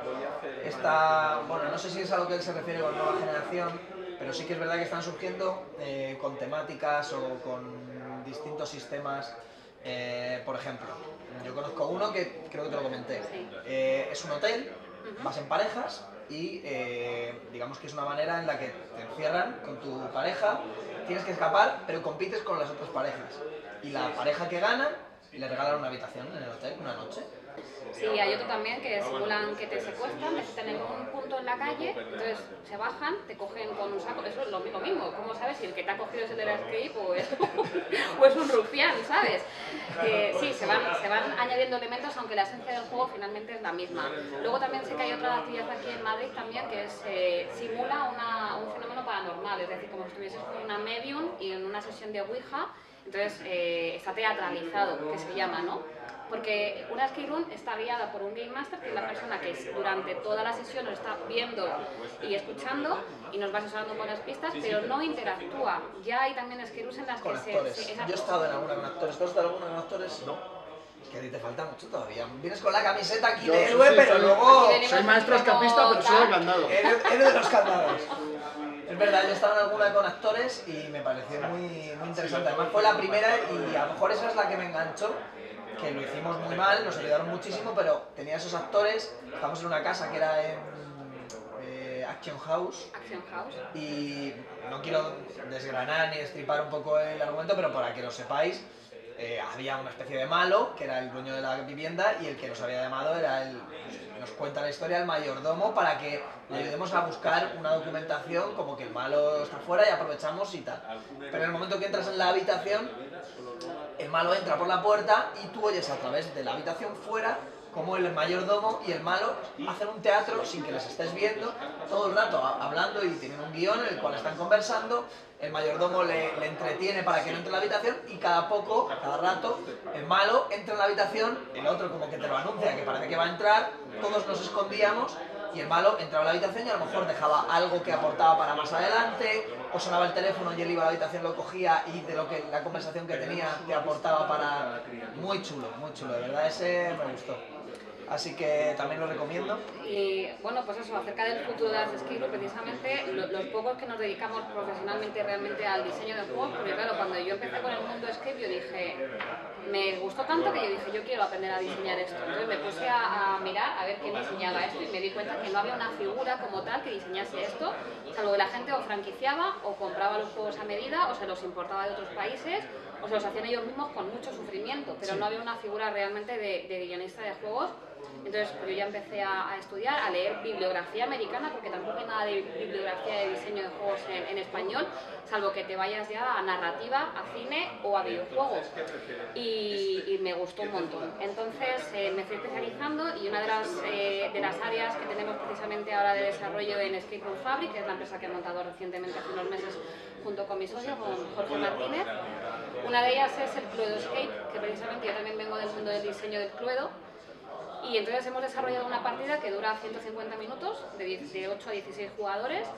bueno, no sé si es a lo que él se refiere con nueva generación, pero sí que es verdad que están surgiendo con temáticas o con distintos sistemas. Por ejemplo, yo conozco uno que creo que te lo comenté. Sí. Es un hotel, vas en parejas y digamos que es una manera en la que te encierran con tu pareja, tienes que escapar, pero compites con las otras parejas. Y la pareja que gana le regalan una habitación en el hotel, una noche. Sí, hay otro también que simulan que te secuestran, te meten en un punto en la calle, entonces se bajan, te cogen con un saco, eso es lo mismo, ¿cómo sabes si el que te ha cogido es el del escape o es un rufián, ¿sabes? Sí, se van añadiendo elementos, aunque la esencia del juego finalmente es la misma. Luego también sé que hay otra actividad aquí en Madrid también que simula un fenómeno paranormal, es decir, como si estuvieses con una medium y en una sesión de Ouija, entonces está teatralizado, que se llama, ¿no? Porque una escape room está guiada por un game master, que es la persona que durante toda la sesión nos está viendo y escuchando y nos va asesorando con las pistas, pero no interactúa. Ya hay también escape rooms en las Con que actores. Yo he estado en alguna con actores. ¿Tú has estado en alguna con actores? No. Es que a ti te falta mucho todavía. Vienes con la camiseta aquí de héroe, pero luego... Soy maestro escapista, pero soy de candado. Eres de los candados. Es verdad, yo he estado en alguna con actores y me pareció muy interesante. Además fue la primera y a lo mejor esa es la que me enganchó, que lo hicimos muy mal, nos ayudaron muchísimo, pero tenía esos actores. Estábamos en una casa que era en Action House. Action House. Y no quiero desgranar ni destripar un poco el argumento, pero para que lo sepáis, había una especie de malo, que era el dueño de la vivienda, y el que nos había llamado era nos cuenta la historia, el mayordomo, para que le ayudemos a buscar una documentación, como que el malo está fuera y aprovechamos y tal. Pero en el momento que entras en la habitación, el malo entra por la puerta y tú oyes a través de la habitación fuera como el mayordomo y el malo hacen un teatro sin que les estés viendo, todo el rato hablando y tienen un guión en el cual están conversando. El mayordomo le entretiene para que no entre en la habitación y cada rato, el malo entra en la habitación, el otro como que te lo anuncia, que parece que va a entrar, todos nos escondíamos y el malo entraba a la habitación y a lo mejor dejaba algo que aportaba para más adelante, o sonaba el teléfono y él iba a la habitación, lo cogía y de lo que la conversación que tenía te aportaba para... Muy chulo, de verdad ese me gustó. Así que también lo recomiendo. Y bueno, pues eso, acerca del futuro de las escape room, precisamente los pocos que nos dedicamos profesionalmente realmente al diseño de juegos, porque claro, cuando yo empecé con el mundo escape, yo dije, me gustó tanto que yo dije, yo quiero aprender a diseñar esto. Entonces me puse a mirar a ver quién diseñaba esto y me di cuenta que no había una figura como tal que diseñase esto, salvo que la gente o franquiciaba o compraba los juegos a medida o se los importaba de otros países o se los hacían ellos mismos con mucho sufrimiento, pero no había una figura realmente de guionista de juegos. Entonces pues yo ya empecé a estudiar, a leer bibliografía americana, porque tampoco hay nada de bibliografía de diseño de juegos en español, salvo que te vayas ya a narrativa, a cine o a videojuegos. Y me gustó un montón. Entonces me fui especializando y una de las áreas que tenemos precisamente ahora de desarrollo en Escape Room Fabric, que es la empresa que he montado recientemente hace unos meses junto con mi socio, con Jorge Martínez. Una de ellas es el Cluedo Escape, que precisamente yo también vengo del mundo del diseño del Cluedo. Y entonces hemos desarrollado una partida que dura 150 minutos, de 8 a 16 jugadores,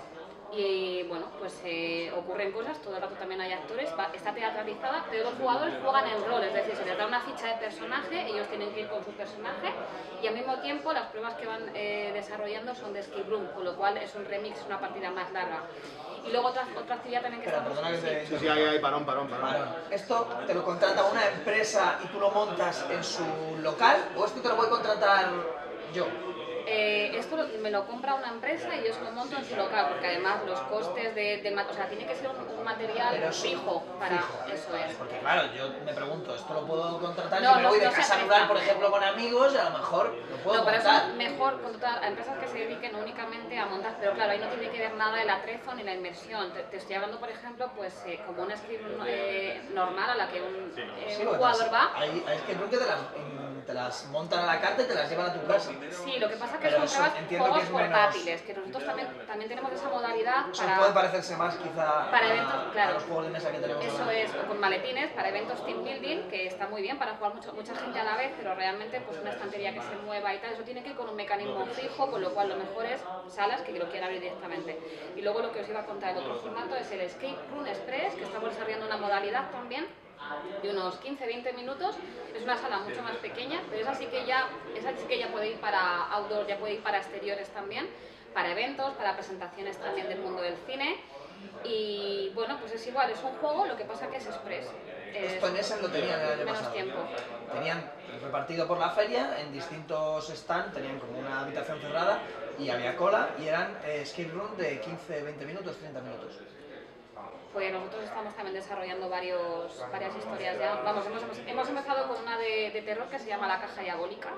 Y bueno, pues ocurren cosas, todo el rato también hay actores, está teatralizada, pero los jugadores juegan el rol, es decir, se les da una ficha de personaje, ellos tienen que ir con su personaje y al mismo tiempo las pruebas que van desarrollando son de escape room, con lo cual es un remix, una partida más larga. Y luego otra actividad también que estamos... Perdona que te... Sí, hay parón. ¿Esto te lo contrata una empresa y tú lo montas en su local o esto te lo voy a contratar yo? Esto me lo compra una empresa y yo se lo monto en su local, porque además los costes o sea, tiene que ser un material fijo para eso es. Porque claro, yo me pregunto, ¿esto lo puedo contratar No, si me voy de no se casa presta. rural, por ejemplo, con amigos? A lo mejor lo puedo No, para eso montar. es mejor contratar a empresas que se dediquen únicamente a montar, pero claro, ahí no tiene que ver nada el atrezo ni la inmersión. Te estoy hablando, por ejemplo, pues como una escape normal a la que un jugador va. Hay que creo que te las montan a la carta y te las llevan a tu casa. Sí, lo que pasa es que Pero son eso pruebas entiendo juegos que es menos- portátiles, que nosotros también tenemos esa modalidad Eso para... puede parecerse más quizá Para eventos, a claro. los juegos de mesa que tenemos Eso ahora. es, o con maletines para eventos team building, que está muy bien para jugar mucha gente a la vez, pero realmente pues una estantería que se mueva y tal, eso tiene que ir con un mecanismo fijo, con lo cual lo mejor es salas que lo quieran abrir directamente. Y luego lo que os iba a contar, el otro formato es el Escape Room Express, que estamos desarrollando una modalidad también de unos 15-20 minutos, es una sala mucho más pequeña, pero esa sí que ya puede ir para outdoor, ya puede ir para exteriores también, para eventos, para presentaciones también del mundo del cine. Y bueno, pues es igual, es un juego, lo que pasa que es express. Esto en ese lo tenían el año menos pasado. tiempo. Tenían repartido por la feria en distintos stands, tenían como una habitación cerrada y había cola y eran escape room de 15, 20 minutos, 30 minutos. Pues nosotros estamos también desarrollando varias historias ya. Vamos, hemos empezado con una de terror que se llama La Caja Diabólica.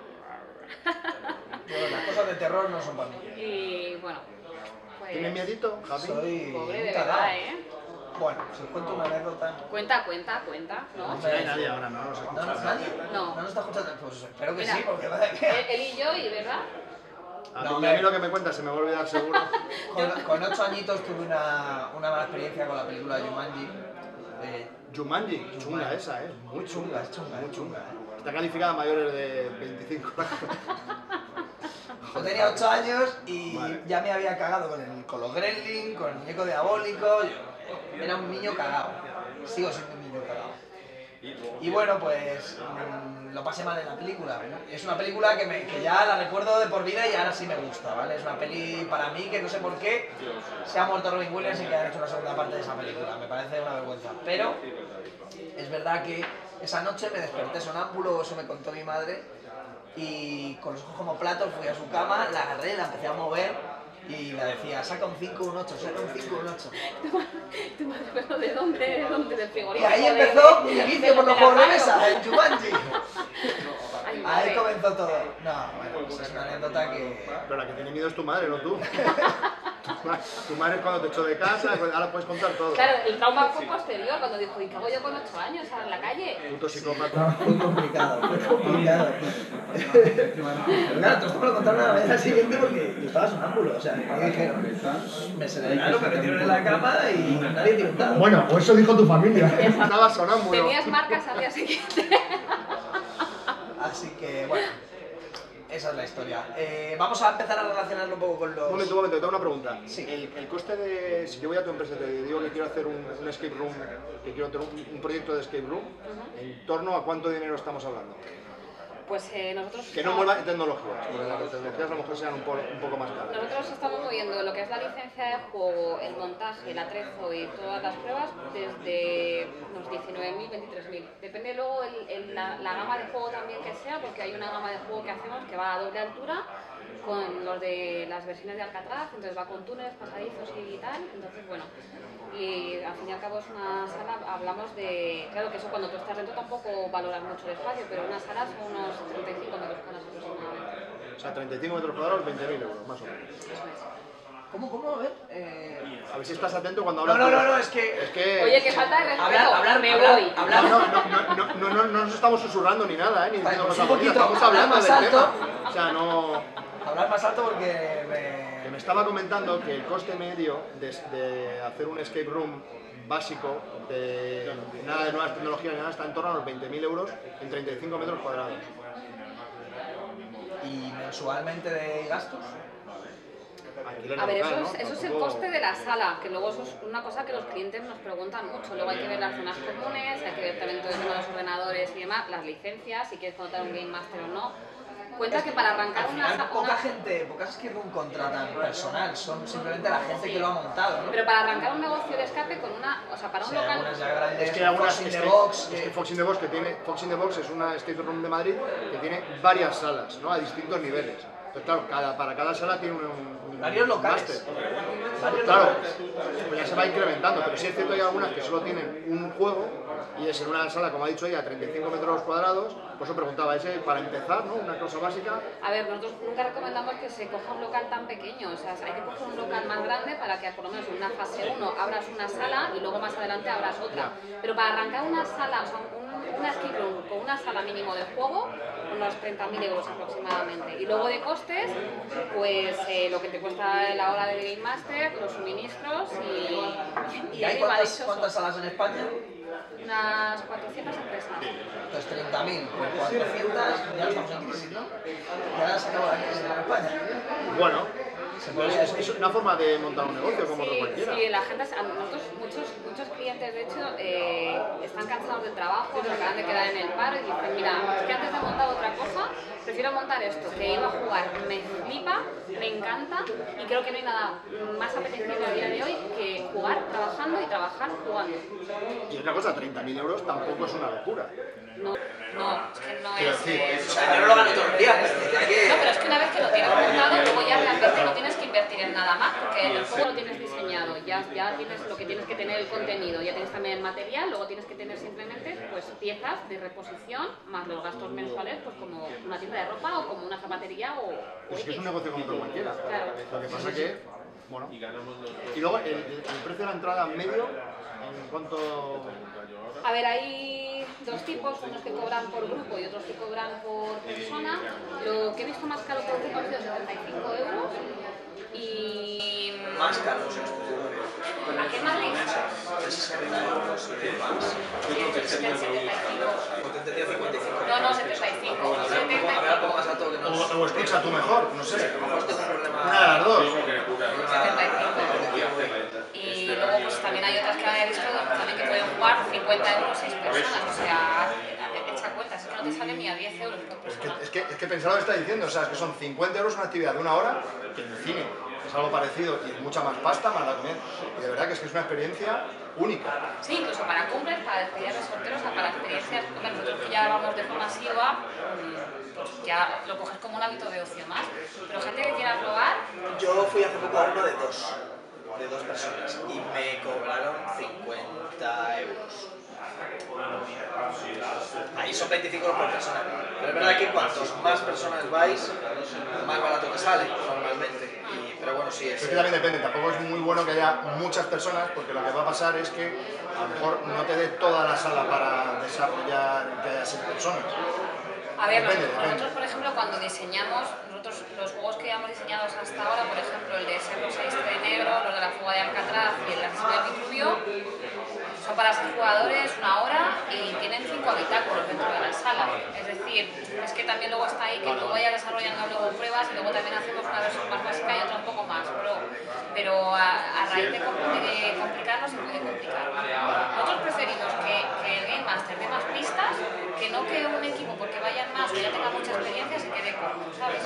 Las cosas de terror no son para mí. Y bueno, pues... ¿Tienes miedito, Javi? Soy Pobre, de un cagao. verdad, ¿eh? Bueno, si os cuento una anécdota... Cuenta, ¿no? No hay nadie ahora, ¿no? ¿No nadie? No. ¿No nos está escuchando? Pues espero que Mira, sí, porque vaya que... Él y yo, y ¿verdad? A No, mí lo que me cuentas se me va a olvidar seguro. Con 8 añitos tuve una mala experiencia con la película Jumanji. Jumanji, chunga esa, ¿eh? Muy chunga, es chunga, Muy chunga, Está calificada a mayores de 25 años. Yo tenía 8 años y Vale. ya me había cagado con los Gremlins, con el muñeco diabólico. Era un niño cagado. Sigo siendo un niño cagado. Y bueno, pues lo pasé mal en la película. Es una película que ya la recuerdo de por vida y ahora sí me gusta, ¿vale? Es una peli para mí que no sé por qué se ha muerto Robin Williams y que han hecho una segunda parte de esa película. Me parece una vergüenza. Pero es verdad que esa noche me desperté sonámbulo, eso me contó mi madre, y con los ojos como platos fui a su cama, la agarré, la empecé a mover y le decía, saca un 5, un 8, saca un 5, un 8. ¿Tu madre, pero de dónde? Del Y frigorífico. ahí empezó mi inicio por los juegos de mesa, en Jumanji. Ay, Ahí madre. comenzó todo. No, bueno, pues es una anécdota que... Pero la que tiene miedo es tu madre, no tú. Tu madre es cuando te echó de casa, ahora puedes contar todo. Claro, el trauma fue posterior, cuando dijo, ¿y qué hago yo con 8 años en la calle? Puto psicópata. Muy complicado, muy complicado. Pero claro, te esto me lo contaron a la mañana siguiente porque yo estaba sonámbulo, o sea, me dijeron, me señalaron, me metieron en la cama y nadie te contaba. Bueno, o eso dijo tu familia. Estaba sonámbulo. Tenías marcas al día siguiente. Así que, bueno, esa es la historia. Vamos a empezar a relacionarlo un poco con los... Un momento, te tengo una pregunta. Sí. El coste de... Si yo voy a tu empresa y te digo que quiero hacer un escape room, que quiero tener un proyecto de escape room, ¿en torno a cuánto dinero estamos hablando? Pues nosotros... Que no mueva tecnologías, porque las tecnologías a lo mejor sean un poco más caras. Nosotros estamos moviendo lo que es la licencia de juego, el montaje, el atrezo y todas las pruebas desde unos 19.000, 23.000. Depende luego la gama de juego también que sea, porque hay una gama de juego que hacemos que va a doble altura con los de las versiones de Alcatraz, entonces va con túneles, pasadizos y tal, entonces bueno. Y al fin y al cabo es una sala, hablamos de... Claro que eso cuando tú estás dentro tampoco valoras mucho el espacio, pero una sala son unos 35 metros cuadrados aproximadamente. O sea, 35 metros cuadrados, 20.000 euros, más o menos. Eso es. ¿Cómo? A ver. A ver si estás atento cuando hablas. No, es que... Es que... Oye, que falta de respeto, me voy. No nos estamos susurrando ni nada, ni diciendo Pues cosas un bonitas, poquito, estamos hablando hablar del más tema. alto. O sea, no... Hablar más alto porque Que me estaba comentando que el coste medio de hacer un escape room básico, de nada de nuevas tecnologías ni nada, está en torno a los 20.000 euros en 35 metros cuadrados. ¿Y mensualmente de gastos? alquiler A ver, local, eso ¿no? es el Tampoco- coste de la sala, que luego eso es una cosa que los clientes nos preguntan mucho. Luego hay que ver las zonas comunes, hay que ver también todo el tema de los ordenadores y demás, las licencias, si quieres contratar un Game Master o no. Cuenta que para arrancar Al final, pocas escape room contratan personal, son simplemente la gente que lo ha montado, ¿no? Pero para arrancar un negocio de escape con una, o sea, para un Sí, local... algunas ya grandes, Es que algunas, Fox in es the que- Box, es que Fox in the Box Fox in the Box es una escape room de Madrid que tiene varias salas, ¿no? A distintos niveles. Entonces, claro, para cada sala tiene un varios locales. máster. Varios Claro, locales. pues ya se va incrementando, pero sí es cierto que hay algunas que solo tienen un juego y es en una sala, como ha dicho ella, 35 metros cuadrados. Por eso preguntaba, ese para empezar, ¿no? Una cosa básica. A ver, nosotros nunca recomendamos que se coja un local tan pequeño, o sea, hay que coger un local más grande para que por lo menos en una fase 1 abras una sala y luego más adelante abras otra. Pero para arrancar una sala, o sea, una escape room con una sala mínimo de juego, unos 30.000 euros aproximadamente. Y luego de costes, pues lo que te cuesta la hora de Game Master, los suministros y ¿Y hay arriba, cuántas dichoso. salas en España? Unas 400 empresas. Entonces 30.000 por 400, ya estamos en crisis, ¿no? Ya se acabó la crisis en España. Bueno, Se pues podría es una forma de montar un negocio como otro Sí, cualquiera. sí, la gente, nosotros, muchos clientes de hecho están cansados del trabajo, se acaban de quedar en el paro y dicen, mira, es que antes de montar otra cosa, prefiero montar esto, que iba a jugar, me flipa, me encanta y creo que no hay nada más apetecible a día de hoy que jugar trabajando y trabajar jugando. Y otra cosa, 30.000 euros tampoco es una locura. No, es que no Quiero es... decir, O sea, yo no lo gano todos los días, pero hay que... No, pero es que una vez que lo tienes montado, luego ya realmente no tienes que invertir en nada más, porque el juego lo tienes diseñado, ya tienes lo que tienes que tener el contenido, ya tienes también el material, luego tienes que tener simplemente pues piezas de reposición, más los gastos mensuales, pues como una tienda de ropa o como una zapatería o pues es que es X. un negocio como otro cualquiera. Claro. Lo que pasa que, bueno. Y luego el precio de la entrada medio, ¿en cuánto? A ver, hay dos tipos, unos que cobran por grupo y otros que cobran por persona. Lo que he visto más caro por grupo ha sido 75 euros y... Más caros los estudios. ¿Aquí en Madrid? De 60 euros y más. Sí, 75. Porque te decía 55. No, 75. A ver, algo más alto que no. O escucha tú mejor, no sé. A lo mejor tengo un problema. Una de las dos. 75. Y luego pues también hay otras que había visto también que pueden jugar 50 euros 6 personas, o sea, echa cuentas, es que no te sale ni a 10 euros por persona. Es que pensar lo que está diciendo, o sea, es que son 50 euros una actividad de una hora, que en el cine es algo parecido y es mucha más pasta, más la comida. Y de verdad que es una experiencia única. Sí, incluso para cumples, para despedidas de solteros, o sea, para experiencias, hombre, nosotros que ya vamos de forma asidua, pues ya lo coges como un hábito de ocio más. Pero gente que quiera probar, Yo fui hace poco a uno de dos personas y me cobraron 50 euros. Ahí son 25 euros por persona. Pero es verdad que cuantos más personas vais, más barato te sale normalmente. Pero bueno, sí, Es que también depende, tampoco es muy bueno que haya muchas personas, porque lo que va a pasar es que a lo mejor no te dé toda la sala para desarrollar que haya 6 personas. a ver, Depende. nosotros por ejemplo cuando diseñamos, nosotros los juegos que llevamos diseñados hasta ahora, por ejemplo el de Servo 6 de negro, los de la fuga de Alcatraz y el asesino del Vitruvio, son para 6 jugadores, una hora y tienen 5 habitáculos dentro de la sala. Es decir, es que también luego está ahí que tú vayas desarrollando luego pruebas y luego también hacemos una versión más básica y otra un poco más pro. Pero a raíz de complicarnos se puede complicar. Nosotros preferimos que el Game Master dé más pistas que no que un equipo porque vayan más o ya tenga mucha experiencia se quede cómodo, ¿sabes?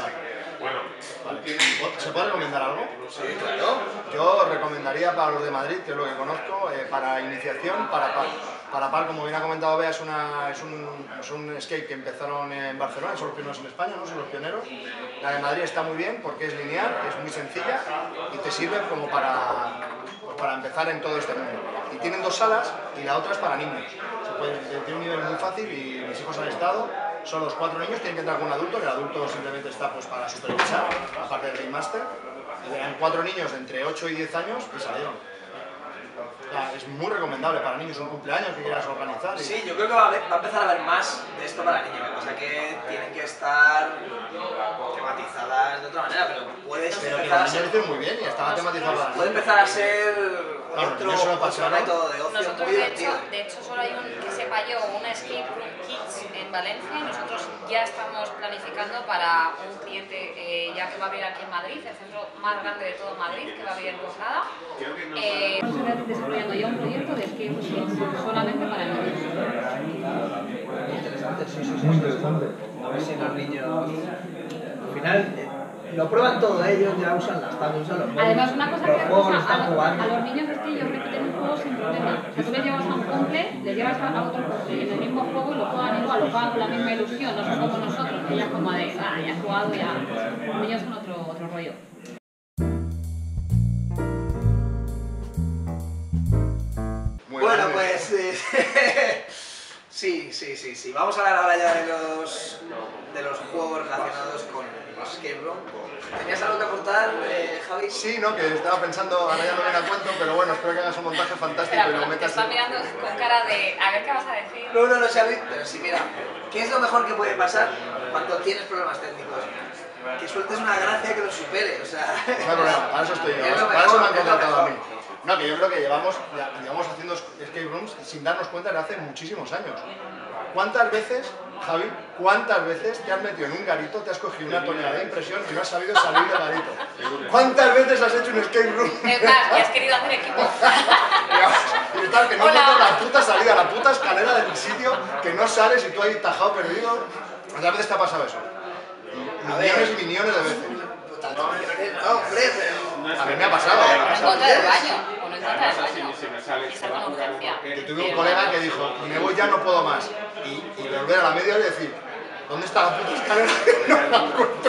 ¿Se puede recomendar algo? Sí, claro. Yo recomendaría para los de Madrid, que es lo que conozco, para iniciación, para par, como bien ha comentado Bea, es un skate que empezaron en Barcelona, son los primeros en España, ¿no? Son los pioneros. La de Madrid está muy bien porque es lineal, es muy sencilla y te sirve como para empezar en todo este mundo. Y tienen 2 salas y la otra es para niños. Tiene un nivel muy fácil y mis hijos han estado. Son los 4 niños, tienen que entrar con un adulto, que el adulto simplemente está pues, para supervisar, aparte del Game Master. Eran 4 niños de entre 8 y 10 años y salieron. O sea, es muy recomendable para niños, un cumpleaños que quieras organizar. Sí, yo creo que va a empezar a haber más de esto para niños. Lo que pasa es que tienen que estar tematizadas de otra manera, pero puede puedes Pero que empezar a lo ser, dicen muy bien y estaba tematizado. puede empezar a ser Claro, otro yo se lo pasé, ¿no? método de ocio Nosotros, muy de divertido. hecho, solo hay que sepa yo, una Escape Room Kids en Valencia y nosotros ya estamos planificando para un cliente ya que va a abrir aquí en Madrid, el centro más grande de todo Madrid, que va a abrir en Coslada. Estamos desarrollando ya un proyecto de Escape Room Kids solamente para niños. Interesante, sí. Muy interesante. A ver si los niños... Al final... lo prueban todo, ellos ya usan las tablets, usan los móviles. Además, una cosa los que juegos pasa están jugando. a los niños es que ellos repiten un juego sin problema. O sea, tú les llevas a un cumple, les llevas a otro cumple y en el mismo juego lo juegan igual, lo juegan con la misma ilusión, no son como nosotros, que ya como de, ya he jugado, ya. Los niños son otro rollo. Muy Bueno, grande. pues sí. Vamos a hablar ahora ya de los juegos relacionados con los escape room. ¿Tenías algo que aportar, Javi? Sí, no, que estaba pensando, ahora ya no viene a cuento, pero bueno, espero que hagas un montaje fantástico y lo Espera, te metas. está mirando con cara de, a ver qué vas a decir. No, Xavi, pero sí, mira, ¿qué es lo mejor que puede pasar cuando tienes problemas técnicos? Que sueltes una gracia que lo supere, o sea... No hay problema, para eso estoy yo, Es lo para eso me han mejor, es lo contratado a mí. mejor. No, que yo creo que llevamos haciendo escape rooms sin darnos cuenta de hace muchísimos años. ¿Cuántas veces, Javi, te has metido en un garito, te has cogido una tonelada de impresión y no has sabido salir del garito? ¿Cuántas veces has hecho un escape room? Es más, y has querido hacer equipo. Y tal, que no Hola. encuentras la puta salida, la puta escalera del sitio, que no sales y tú ahí tajado, perdido. ¿Cuántas veces te ha pasado eso? Millones y millones de veces. No, hombre, pero... A mí me ha pasado. O no encuentras el baño, o no encuentras el baño. Y estar con urgencia. Yo tuve un colega que dijo, me voy ya, no puedo más. Y volver a la media hora y decir, ¿dónde está la puta escalera? No la encuentro.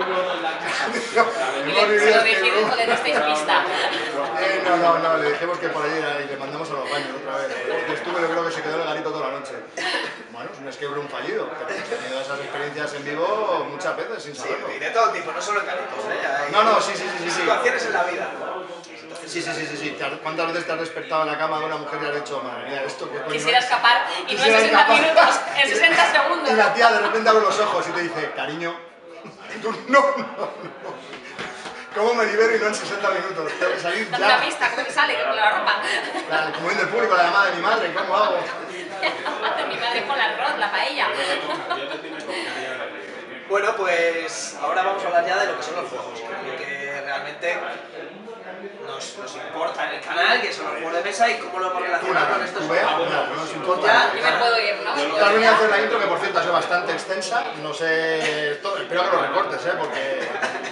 Y se lo dijimos o le disteis pista. No, le dijimos que por allí era y le mandamos a los baños otra vez. Porque estuve, yo creo que se quedó en el garito toda la noche. Bueno, es un escape room fallido, pero hemos tenido esas experiencias en vivo muchas veces sin Sí, saberlo. y de todo tipo, no solo en garitos, ¿eh? No, sí. Situaciones en la vida. Sí. ¿Cuántas veces te has despertado en la cama de una mujer y has dicho, madre mía, esto que coño Quisiera es? escapar y no en Quisiera 60 escapar. minutos, en 60 segundos. Y la tía de repente abre los ojos y te dice, cariño, tú no. ¿Cómo me libero y no en 60 minutos? Tengo que salir Dame una ya. pista, ¿cómo se sale con la ropa? Como viene el público, la llamada de mi madre, ¿cómo hago? Mi madre con el arroz, la paella. Bueno, pues ahora vamos a hablar ya de lo que son los juegos, que es lo que realmente nos importa en el canal, que son los juegos de mesa y cómo lo hemos relacionado con estos Tú vea, juegos. no nos Pues importa. Yo me puedo ir, ¿no? Te has venido a hacer la intro, que por cierto ha sido bastante extensa. No sé, espero que lo recortes, porque...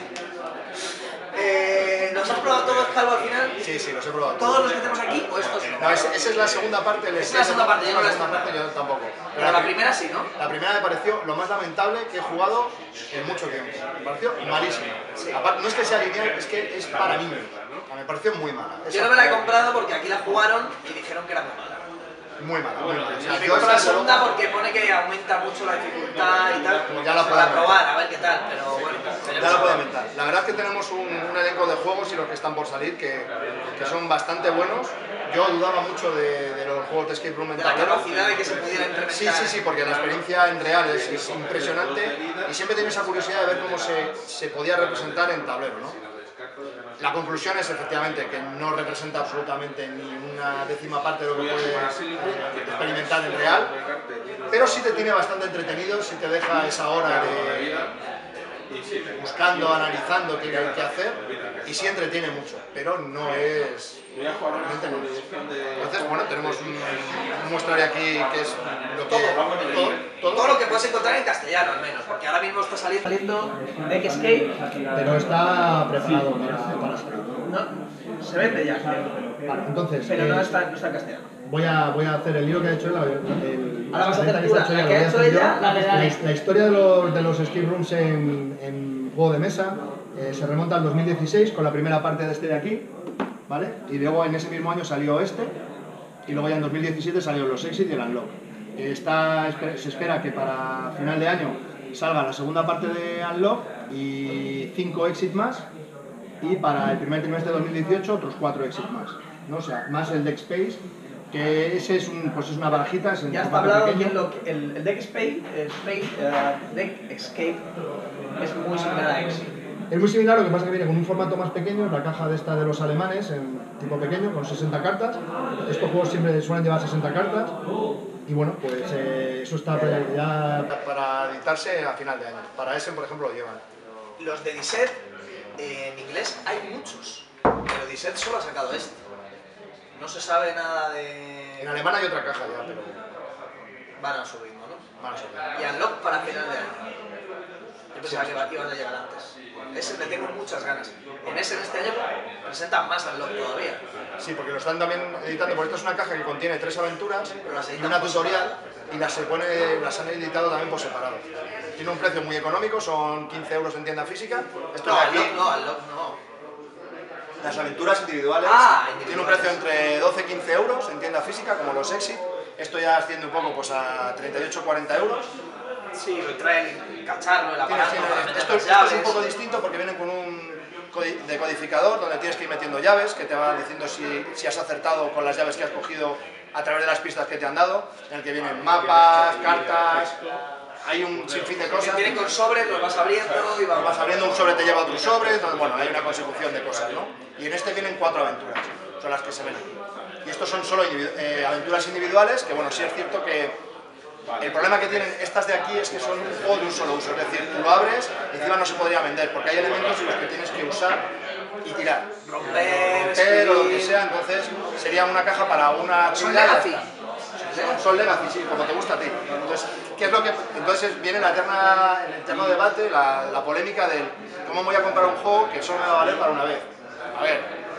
¿Nos has probado todos, Calvo, al final? Sí, los he probado. ¿Todos los que tenemos aquí o estos no? No, esa es la segunda parte del Esa es la segunda parte, yo no la he segunda parte, yo tampoco. Pero la primera sí, ¿no? La primera me pareció lo más lamentable que he jugado en mucho tiempo. Me pareció malísima. Aparte, no es que sea lineal, es que es para niños. Me pareció muy mala. Yo no me la he comprado porque aquí la jugaron y dijeron que era muy mala. Muy mala, muy mala. O Y sea, me yo compro la desde segunda luego- porque pone que aumenta mucho la dificultad y tal. Pues ya la para podemos probar, a ver qué tal, pero bueno. Ya lo puedo aumentar. La verdad es que tenemos un elenco de juegos y los que están por salir que son bastante buenos. Yo dudaba mucho de los juegos de escape room en De la tablero. capacidad de que se pudiera implementar. Sí, porque la experiencia en real es impresionante y siempre tenía esa curiosidad de ver cómo se podía representar en tablero, ¿no? La conclusión es efectivamente que no representa absolutamente ni una décima parte de lo que puedes experimentar en real, pero sí te tiene bastante entretenido, sí te deja esa hora de buscando, analizando qué hay que hacer y sí entretiene mucho, pero no es... realmente no es. Entonces, bueno, tenemos un muestrario aquí que es lo que... Todo lo que puedes encontrar en castellano, al menos, porque ahora mismo está saliendo. Deck Escape, Pero está preparado para ¿no? Se vende ya, Vale, entonces, pero no está en castellano. voy a hacer el libro que ha hecho Ahora vas a hacer tú la que ha hecho ella. La historia de los escape rooms en juego de mesa se remonta al 2016 con la primera parte de este de aquí, ¿vale? Y luego en ese mismo año salió este y luego ya en 2017 salieron los Exit y el Unlock. Se espera que para final de año salga la segunda parte de Unlock y 5 Exit más, y para el primer trimestre de 2018 otros 4 Exit más, ¿no? O sea, más el Deck Space, que ese es una barajita, es Ya está hablado que el Deck Escape es muy similar a Exit. Es muy similar, lo que pasa es que viene con un formato más pequeño, la caja de esta de los alemanes, en tipo pequeño, con 60 cartas. Estos juegos siempre suelen llevar 60 cartas. Y bueno, pues eso está ya para editarse a final de año. Para Essen, por ejemplo, lo llevan. Los de Disset, en inglés hay muchos, pero Disset solo ha sacado este. No se sabe nada de... En alemán hay otra caja ya, pero... Van a su ritmo, ¿no? Van a subir. Y Unlock para final de año. Yo pensaba que iban a llegar antes. Ese le tengo muchas ganas. En ese, en este año, presentan más Unlock todavía. Sí, porque lo están también editando, porque esta es una caja que contiene 3 aventuras y editan una por tutorial, separado. y las han editado también por separado. Tiene un precio muy económico, son 15 euros en tienda física. Esto No, de aquí, Unlock no. las aventuras individuales, tiene un precio entre 12 y 15 euros en tienda física, como los Exit. Esto ya asciende un poco pues, a 38-40 euros. Sí, trae el cacharro, el aparato, para meter Esto las es llaves. un poco distinto porque vienen con un decodificador donde tienes que ir metiendo llaves que te van diciendo si has acertado con las llaves que has cogido a través de las pistas que te han dado, en el que vienen mapas, cartas, hay un sinfín de cosas. Vienen con sobres, los vas abriendo y vas abriendo, un sobre te lleva otro sobre, entonces bueno, hay una consecución de cosas, ¿no? Y en este vienen 4 aventuras, son las que se ven aquí. Y estos son solo aventuras individuales, que bueno, sí es cierto que el problema que tienen estas de aquí es que son un juego de un solo uso, es decir, tú lo abres y encima no se podría vender, porque hay elementos en los que tienes que usar y tirar. romper O lo que sea, entonces sería una caja para una Son actividad. Legacy. Son Legacy, sí, como te gusta a ti. Entonces, ¿qué es lo que...? Entonces viene el eterno debate, la polémica del cómo voy a comprar un juego que solo me va a valer para una vez. A ver,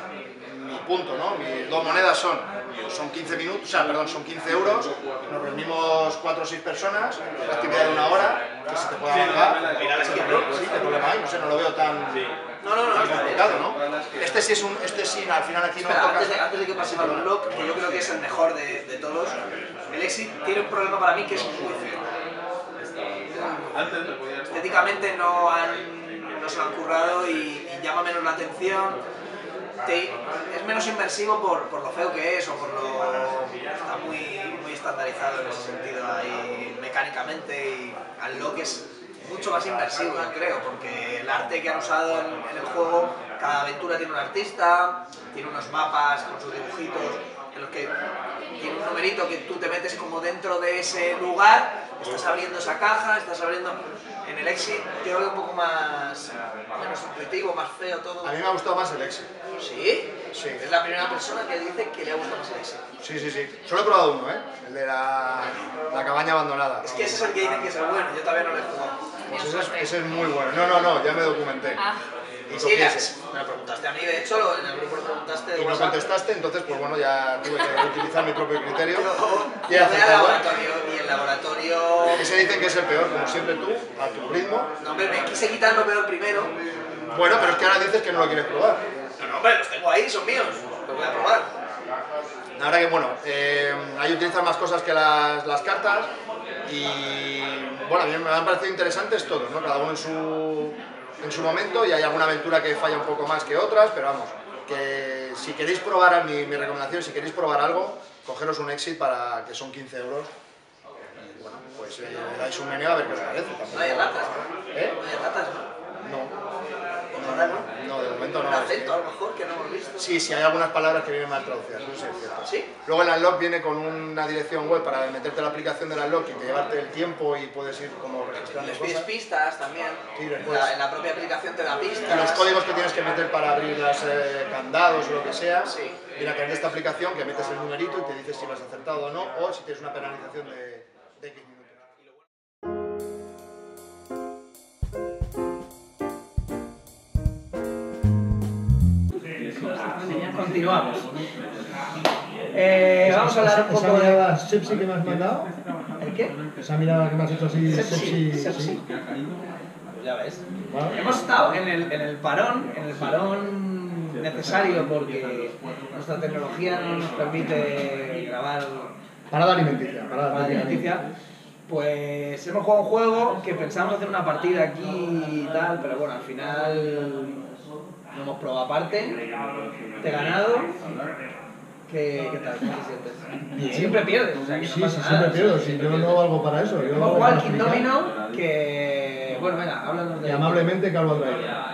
mi punto, ¿no? Mis 2 monedas son 15 minutos, o sea, perdón, son 15 euros, nos reunimos 4 o 6 personas, una actividad de 1 hora, que se te pueda alargar. Sí, qué problema hay, no sé, no lo veo tan complicado, ¿no? Este sí, al final aquí no Espera, toca... antes de que pasemos al Unlock, que yo creo que es el mejor de todos, el Exit tiene un problema para mí que es muy feo. Estéticamente no se lo han currado y llama menos la atención. Es menos inmersivo por lo feo que es o por lo... está muy estandarizado en ese sentido ahí mecánicamente, y Unlock es mucho más inmersivo, yo creo, porque el arte que han usado en el juego, cada aventura tiene un artista, tiene unos mapas con sus dibujitos, en los que tiene un numerito que tú te metes como dentro de ese lugar, estás abriendo esa caja, estás abriendo... En el Exit creo que un poco menos intuitivo, más feo todo. A mí me ha gustado más el Exit. ¿Sí? Sí. Es la primera persona que dice que le ha gustado más el Exit. Sí. Solo he probado uno, ¿eh? El de la cabaña abandonada. Es que ese es el que dicen que es el bueno, yo todavía no lo he jugado. Pues ese es muy bueno. No, ya me documenté. Y sí, me lo preguntaste a mí, de hecho, en el grupo lo preguntaste de Y no WhatsApp. contestaste, entonces pues bueno, ya tuve que utilizar mi propio criterio. Y el laboratorio... Ese dicen que es el peor, como siempre tú, a tu ritmo. No, hombre, me quise quitar lo peor primero. Bueno, pero es que ahora dices que no lo quieres probar. No, hombre, los tengo ahí, son míos. Los voy a probar. Ahora que bueno, hay que utilizar más cosas que las cartas y bueno, a mí me han parecido interesantes todos, ¿no? Cada uno en su momento, y hay alguna aventura que falla un poco más que otras, pero vamos, que si queréis probar, mi recomendación, si queréis probar algo, cogeros un Exit para que son 15 euros y bueno, pues le dais un meneo a ver qué os parece. No hay ratas, ¿Eh? ¿no? No hay ratas, ¿no? No, de momento no. Un acento a lo mejor que no hemos visto. Sí, hay algunas palabras que vienen mal traducidas, eso sí es cierto. ¿Sí? Luego el Unlock viene con una dirección web para meterte la aplicación del Unlock y te llevarte el tiempo y puedes ir como registrando Les pides cosas. pistas también. Sí, después. En la propia aplicación te da pistas. Y los códigos que tienes que meter para abrir los candados o lo que sea, Sí. viene a través de esta aplicación que metes el numerito y te dice si lo has acertado o no, o si tienes una penalización de X minutos. Continuamos. Vamos a hablar un poco ¿Esa de... mirada sepsi que me has mandado? ¿El qué? ¿Esa mirada que me has hecho así sepsi? Sepsi. Pues ya ves. Vale. Hemos estado en el parón necesario porque nuestra tecnología no nos permite grabar Parada alimenticia. para alimenticia. Pues hemos jugado un juego que pensábamos hacer una partida aquí y tal, pero bueno, al final no hemos probado aparte. Te he ganado. ¿Qué tal? ¿Cómo te sientes? Siempre pierdes, o sea que no pasa nada. siempre pierdo, si yo no valgo para eso. Hemos jugado al King Domino, que... Bueno, venga, háblanos de... Y amablemente Calvo ha traído.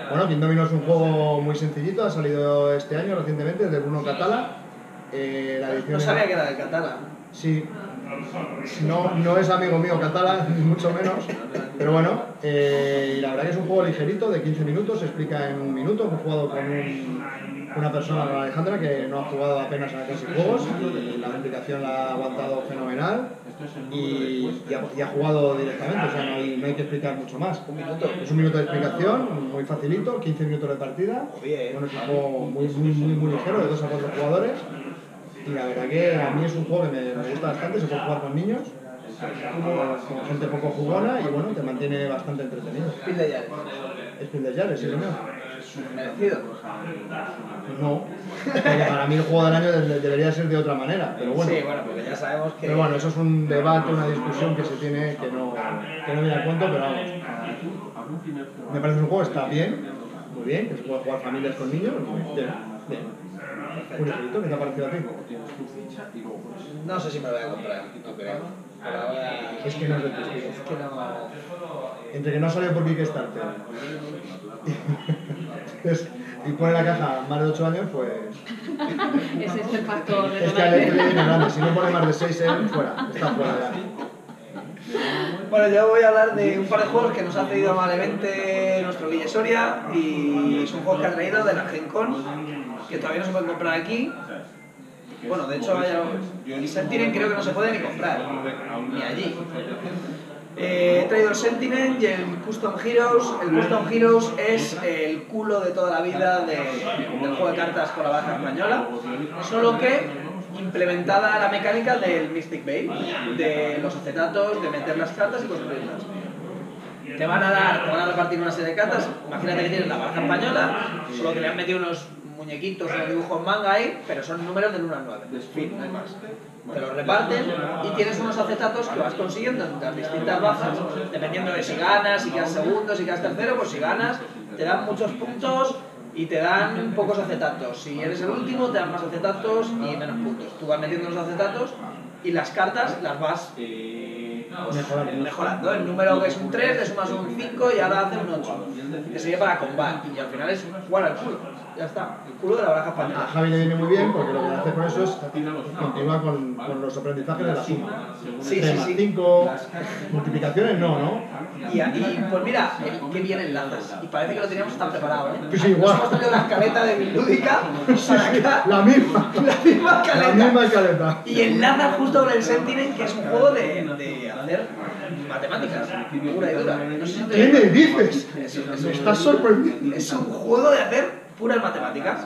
Bueno, King Domino es un juego muy sencillito, ha salido este año recientemente, es de Bruno Catala. La edición No sabía que era de Catala. Sí, no es amigo mío Catala, ni mucho menos, pero bueno, la verdad que es un juego ligerito, de 15 minutos, se explica en un minuto. Hemos jugado con una persona, con Alejandra, que no ha jugado apenas a casi juegos, y la explicación la ha aguantado fenomenal y ha jugado directamente, o sea, no hay que explicar mucho más. Un minuto. Es un minuto de explicación, muy facilito, 15 minutos de partida. Bueno, es un juego muy ligero, de 2 a 4 jugadores. Y la verdad que a mí es un juego que me gusta bastante, se puede jugar con niños, con gente poco jugona, y bueno, te mantiene bastante entretenido. Spil de Yares. Spil de Yares, sí, señor. Merecido. No, porque para mí el juego del año debería ser de otra manera, pero bueno. Sí, bueno, porque ya sabemos que... Pero bueno, eso es un debate, una discusión que se tiene, que no viene al cuento, pero vamos. Me parece que un juego está bien, muy bien, que se puede jugar familias con niños, bien. Curiosidito, ¿qué te ha parecido a ti? No sé si me lo voy a comprar, no creo. Pero ahora... Es que no es de tu estilo. Es que no... Entre que no salió por Kickstarter y pone la caja más de 8 años, pues... Ese es el factor Es que al le viene grande, si no pone más de 6, fuera, está fuera ya. Bueno, yo voy a hablar de un par de juegos que nos ha traído amablemente nuestro Guille Soria, y son juegos que ha traído de la Gen Con, que todavía no se pueden comprar aquí. Bueno, de hecho, el Sentinel creo que no se puede ni comprar, ni allí. He traído el Sentinel y el Custom Heroes. El Custom Heroes es el culo de toda la vida del juego de cartas con la baraja española, solo que implementada la mecánica del Mystic Bay, de los acetatos, de meter las cartas y construirlas. Te van a repartir una serie de cartas. Imagínate que tienes la baraja española, solo que le han metido unos muñequitos, unos dibujos manga ahí, pero son números del 1 al 9. Fin, no hay más. Te los reparten y tienes unos acetatos que vas consiguiendo en las distintas bajas, dependiendo de si ganas, si quedas segundo, si quedas tercero. Pues si ganas, te dan muchos puntos y te dan pocos acetatos. Si eres el último, te dan más acetatos y menos puntos. Tú vas metiendo los acetatos y las cartas las vas mejorando. El número que es un 3, le sumas un 5 y ahora hace un 8. Que sería para combate y al final es jugar al culo. Ya está, el culo de la baraja española. A Javi le viene muy bien porque lo que hace con eso es continuar con los aprendizajes de la suma. Sí. 5, multiplicaciones no. Y pues mira, qué bien enlazas. Y parece que lo teníamos tan preparado, ¿eh? Pues igual. Nos hemos traído la escaleta de Bilúdica para acá. La misma escaleta. La misma escaleta. Y enlaza justo con el Sentinel, que es un juego de hacer matemáticas, pura y dura. No sé si ¿Qué me dices? Eso. Estás sorprendido. Es un juego de hacer puras matemáticas.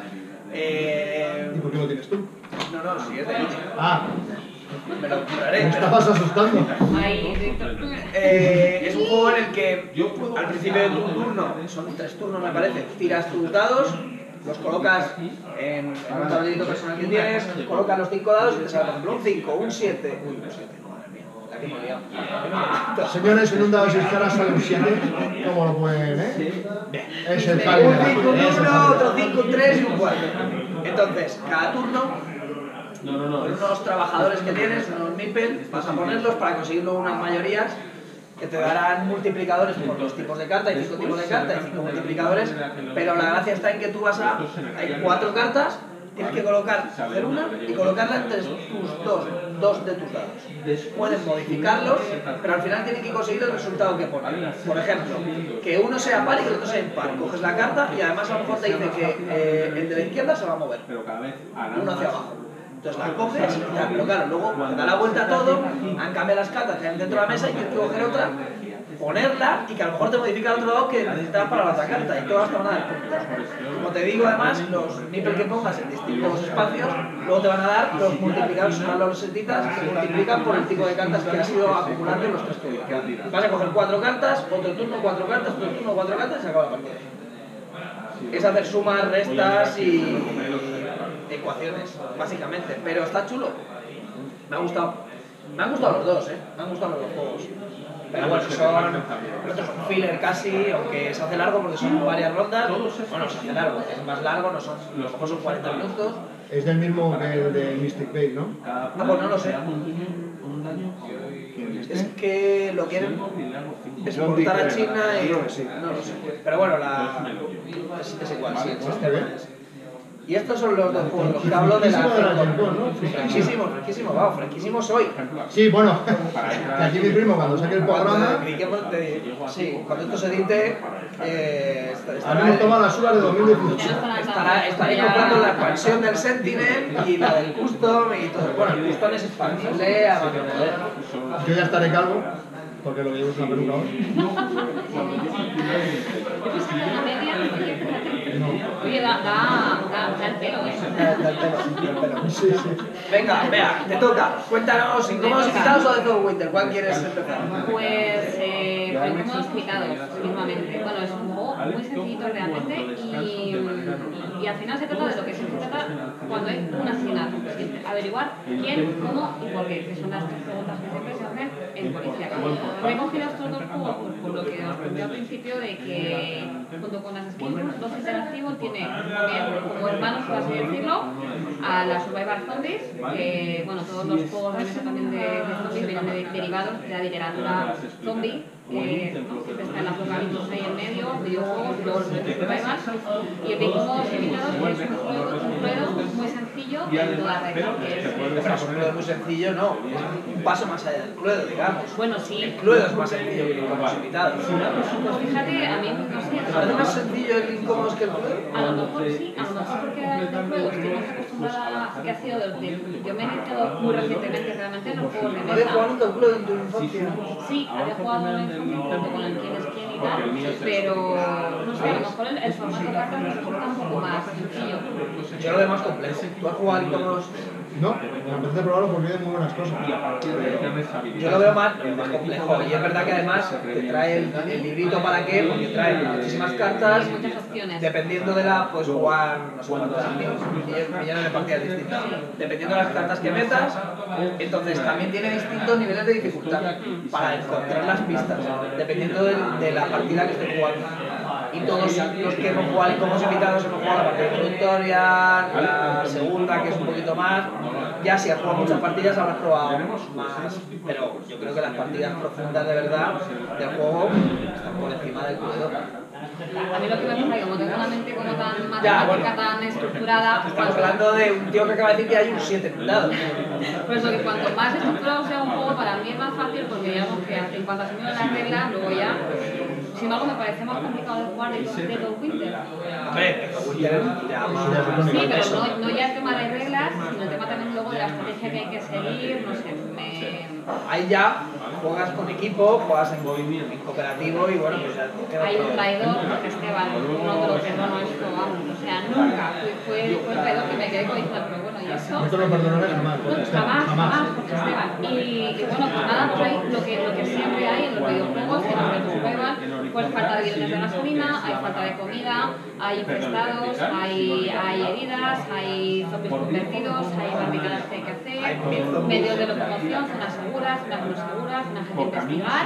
¿Y por qué lo tienes tú? No, si es de Guille. Ah, Me lo compraré. me estabas asustando. Ahí, Es un juego en el que al principio de tu turno, son 3 turnos me parece, tiras tus dados, los colocas en un tablerito personal que tienes, colocas los 5 dados y te sale por ejemplo un 5, un 7. Uy, un 7, madre mía, la que me he liado. Señores, en un dado 6 caras sale un 7. ¿Cómo lo pueden, Bien. Es el Un Javi. 5, un 1, otro 5, un 3 y un 4. Entonces, cada turno, con unos trabajadores que tienes, unos meeple, vas a ponerlos para conseguir luego unas mayorías que te darán multiplicadores por los tipos de carta. Hay 5 tipos de carta, hay 5 multiplicadores, pero la gracia está en que tú hay 4 cartas, tienes que coger una y colocarla entre tus dos de tus dados. Puedes modificarlos, pero al final tienes que conseguir el resultado que ponen. Por ejemplo, que uno sea par y que el otro sea impar. Coges la carta y además a lo mejor te dice que el de la izquierda se va a mover, uno hacia abajo. Entonces la coges y tal, pero claro, luego te da la vuelta a todo, han cambiado las cartas que hay dentro de la mesa y tienes que coger otra, ponerla y que a lo mejor te modifica el otro lado que necesitas para la otra carta y todas te van a dar puntos. Como te digo, además, los nipples que pongas en distintos espacios, luego te van a dar los multiplicadores, son los setitas que multiplican por el tipo de cartas que has ido acumulando en los 3 turnos. Vas a coger 4 cartas, otro turno 4 cartas, otro turno 4 cartas y se acaba la partida. Es hacer sumas, restas y ecuaciones, básicamente, pero está chulo. Me ha gustado. Me han gustado los dos, me han gustado los dos juegos. Pero bueno, el otro es un filler casi, aunque se hace largo porque son varias rondas. Bueno, se hace largo, es más largo, no son, a lo mejor son 40 minutos. Es del mismo que el de Mystic Bay, ¿no? Ah, pues no lo sé. Es que lo quieren exportar a China y no lo sé. Pero bueno, Es igual, sí, el Bueno, sistema muy bien. es. Y estos son los dos juegos, los que hablo de la Fresquísimo de la Gen Con. Gen Con, ¿no? Fresquísimo, fresquísimo, vamos, fresquísimo soy. Sí, bueno, que aquí mi primo cuando saque el programa Sí, cuando esto se edite, habremos tomado las uvas de 2018. estaré comprando la expansión del Sentinel y la del Custom y todo. Bueno, el Custom es expansible a mano poder. Yo ya estaré calvo, porque lo que llevo es una peluca ahora. Oye, da el pelo, ¿eh? Sí, sí. Venga, vea, te toca. Cuéntanos, ¿incómodos invitados o de todo Winter? ¿Cuál quieres empezar? Pues, incómodos invitados, mismamente. Bueno, es un juego muy sencillito realmente y al final se trata de lo que siempre trata cuando hay un asesinato. Averiguar quién, cómo y por qué, que son las tres preguntas que siempre se hacen en policía. He cogido estos dos juegos por lo que os conté al principio de que junto con las Escape Rooms, Dos Interactivo tiene también como hermanos, por así decirlo, a las Survivor Zombies, que bueno, todos los juegos de mesa también de zombies vienen derivados de la literatura zombie. Siempre está el apocalipsis ahí en medio, videojuegos, luego los Survivor. Y el de Incómodos Invitados es un juego muy sencillo en toda regla, que es... Pero es un Cluedo muy sencillo, no. Es un paso más allá del Cluedo, digamos. Bueno, sí. El Cluedo es más sencillo que el Incómodos Invitados. Pues fíjate, a mí no sé... ¿Te parece más sencillo el Incómodos que el Cluedo? A lo mejor sí, a lo mejor porque el juego estoy más acostumbrada a que ha sido yo me he iniciado muy recientemente realmente en los juegos de ¿No habías jugado mesa. nunca el Cluedo en tu infancia? Sí, había jugado en la infancia junto con el quién es quién y tal, pero no sé, a lo mejor el formato de cartas me resulta un poco más sencillo. Yo lo veo más complejo. ¿Tú has jugado al Incómodos? No, empecé a probarlo porque vienen muy buenas cosas. Yo lo veo más complejo. Y es verdad que además te trae el librito para qué, porque trae muchísimas cartas. Hay muchas opciones. Dependiendo de la, puedes jugar, no sé cuántas, millones de partidas distintas. Dependiendo de las cartas que metas, entonces también tiene distintos niveles de dificultad para encontrar las pistas, dependiendo de la partida que estés jugando. Y todos los que hemos jugado como invitados hemos jugado la partida introductoria, la segunda que es un poquito más. Ya si has jugado muchas partidas habrás probado más, pero yo creo que las partidas profundas de verdad del juego están por encima del Cluedo. A mí lo que me pasa es que como tengo una mente como tan matemática, tan estructurada, Estamos hablando de un tío que acaba de decir que hay un 7 dados. por eso que cuanto más estructurado sea un juego, para mí es más fácil porque digamos que en cuanto asimilo las reglas, luego ya... Sin embargo, me parece más complicado de jugar de Dead Winter. Hombre, Winter ya más... Sí, pero no ya el tema de reglas, sino el tema también luego de la estrategia que hay que seguir, no sé, Ahí ya juegas con equipo, juegas en cooperativo y bueno, pues ya... Hay un traidor, porque Esteban, no te lo perdono esto, vamos, o sea, nunca fue el traidor que me quedé con diciendo, pero bueno, ¿y eso? No te lo perdonaré jamás. Jamás, porque Esteban. Y bueno, pues nada, pues hay lo que siempre hay en los videojuegos, en los retos Survival, pues falta de bidones de gasolina, hay falta de comida, hay infestados, hay heridas, hay zombies convertidos, hay barricadas que hay que hacer, medios de locomoción, zonas seguras, unas no seguras, una gente investigar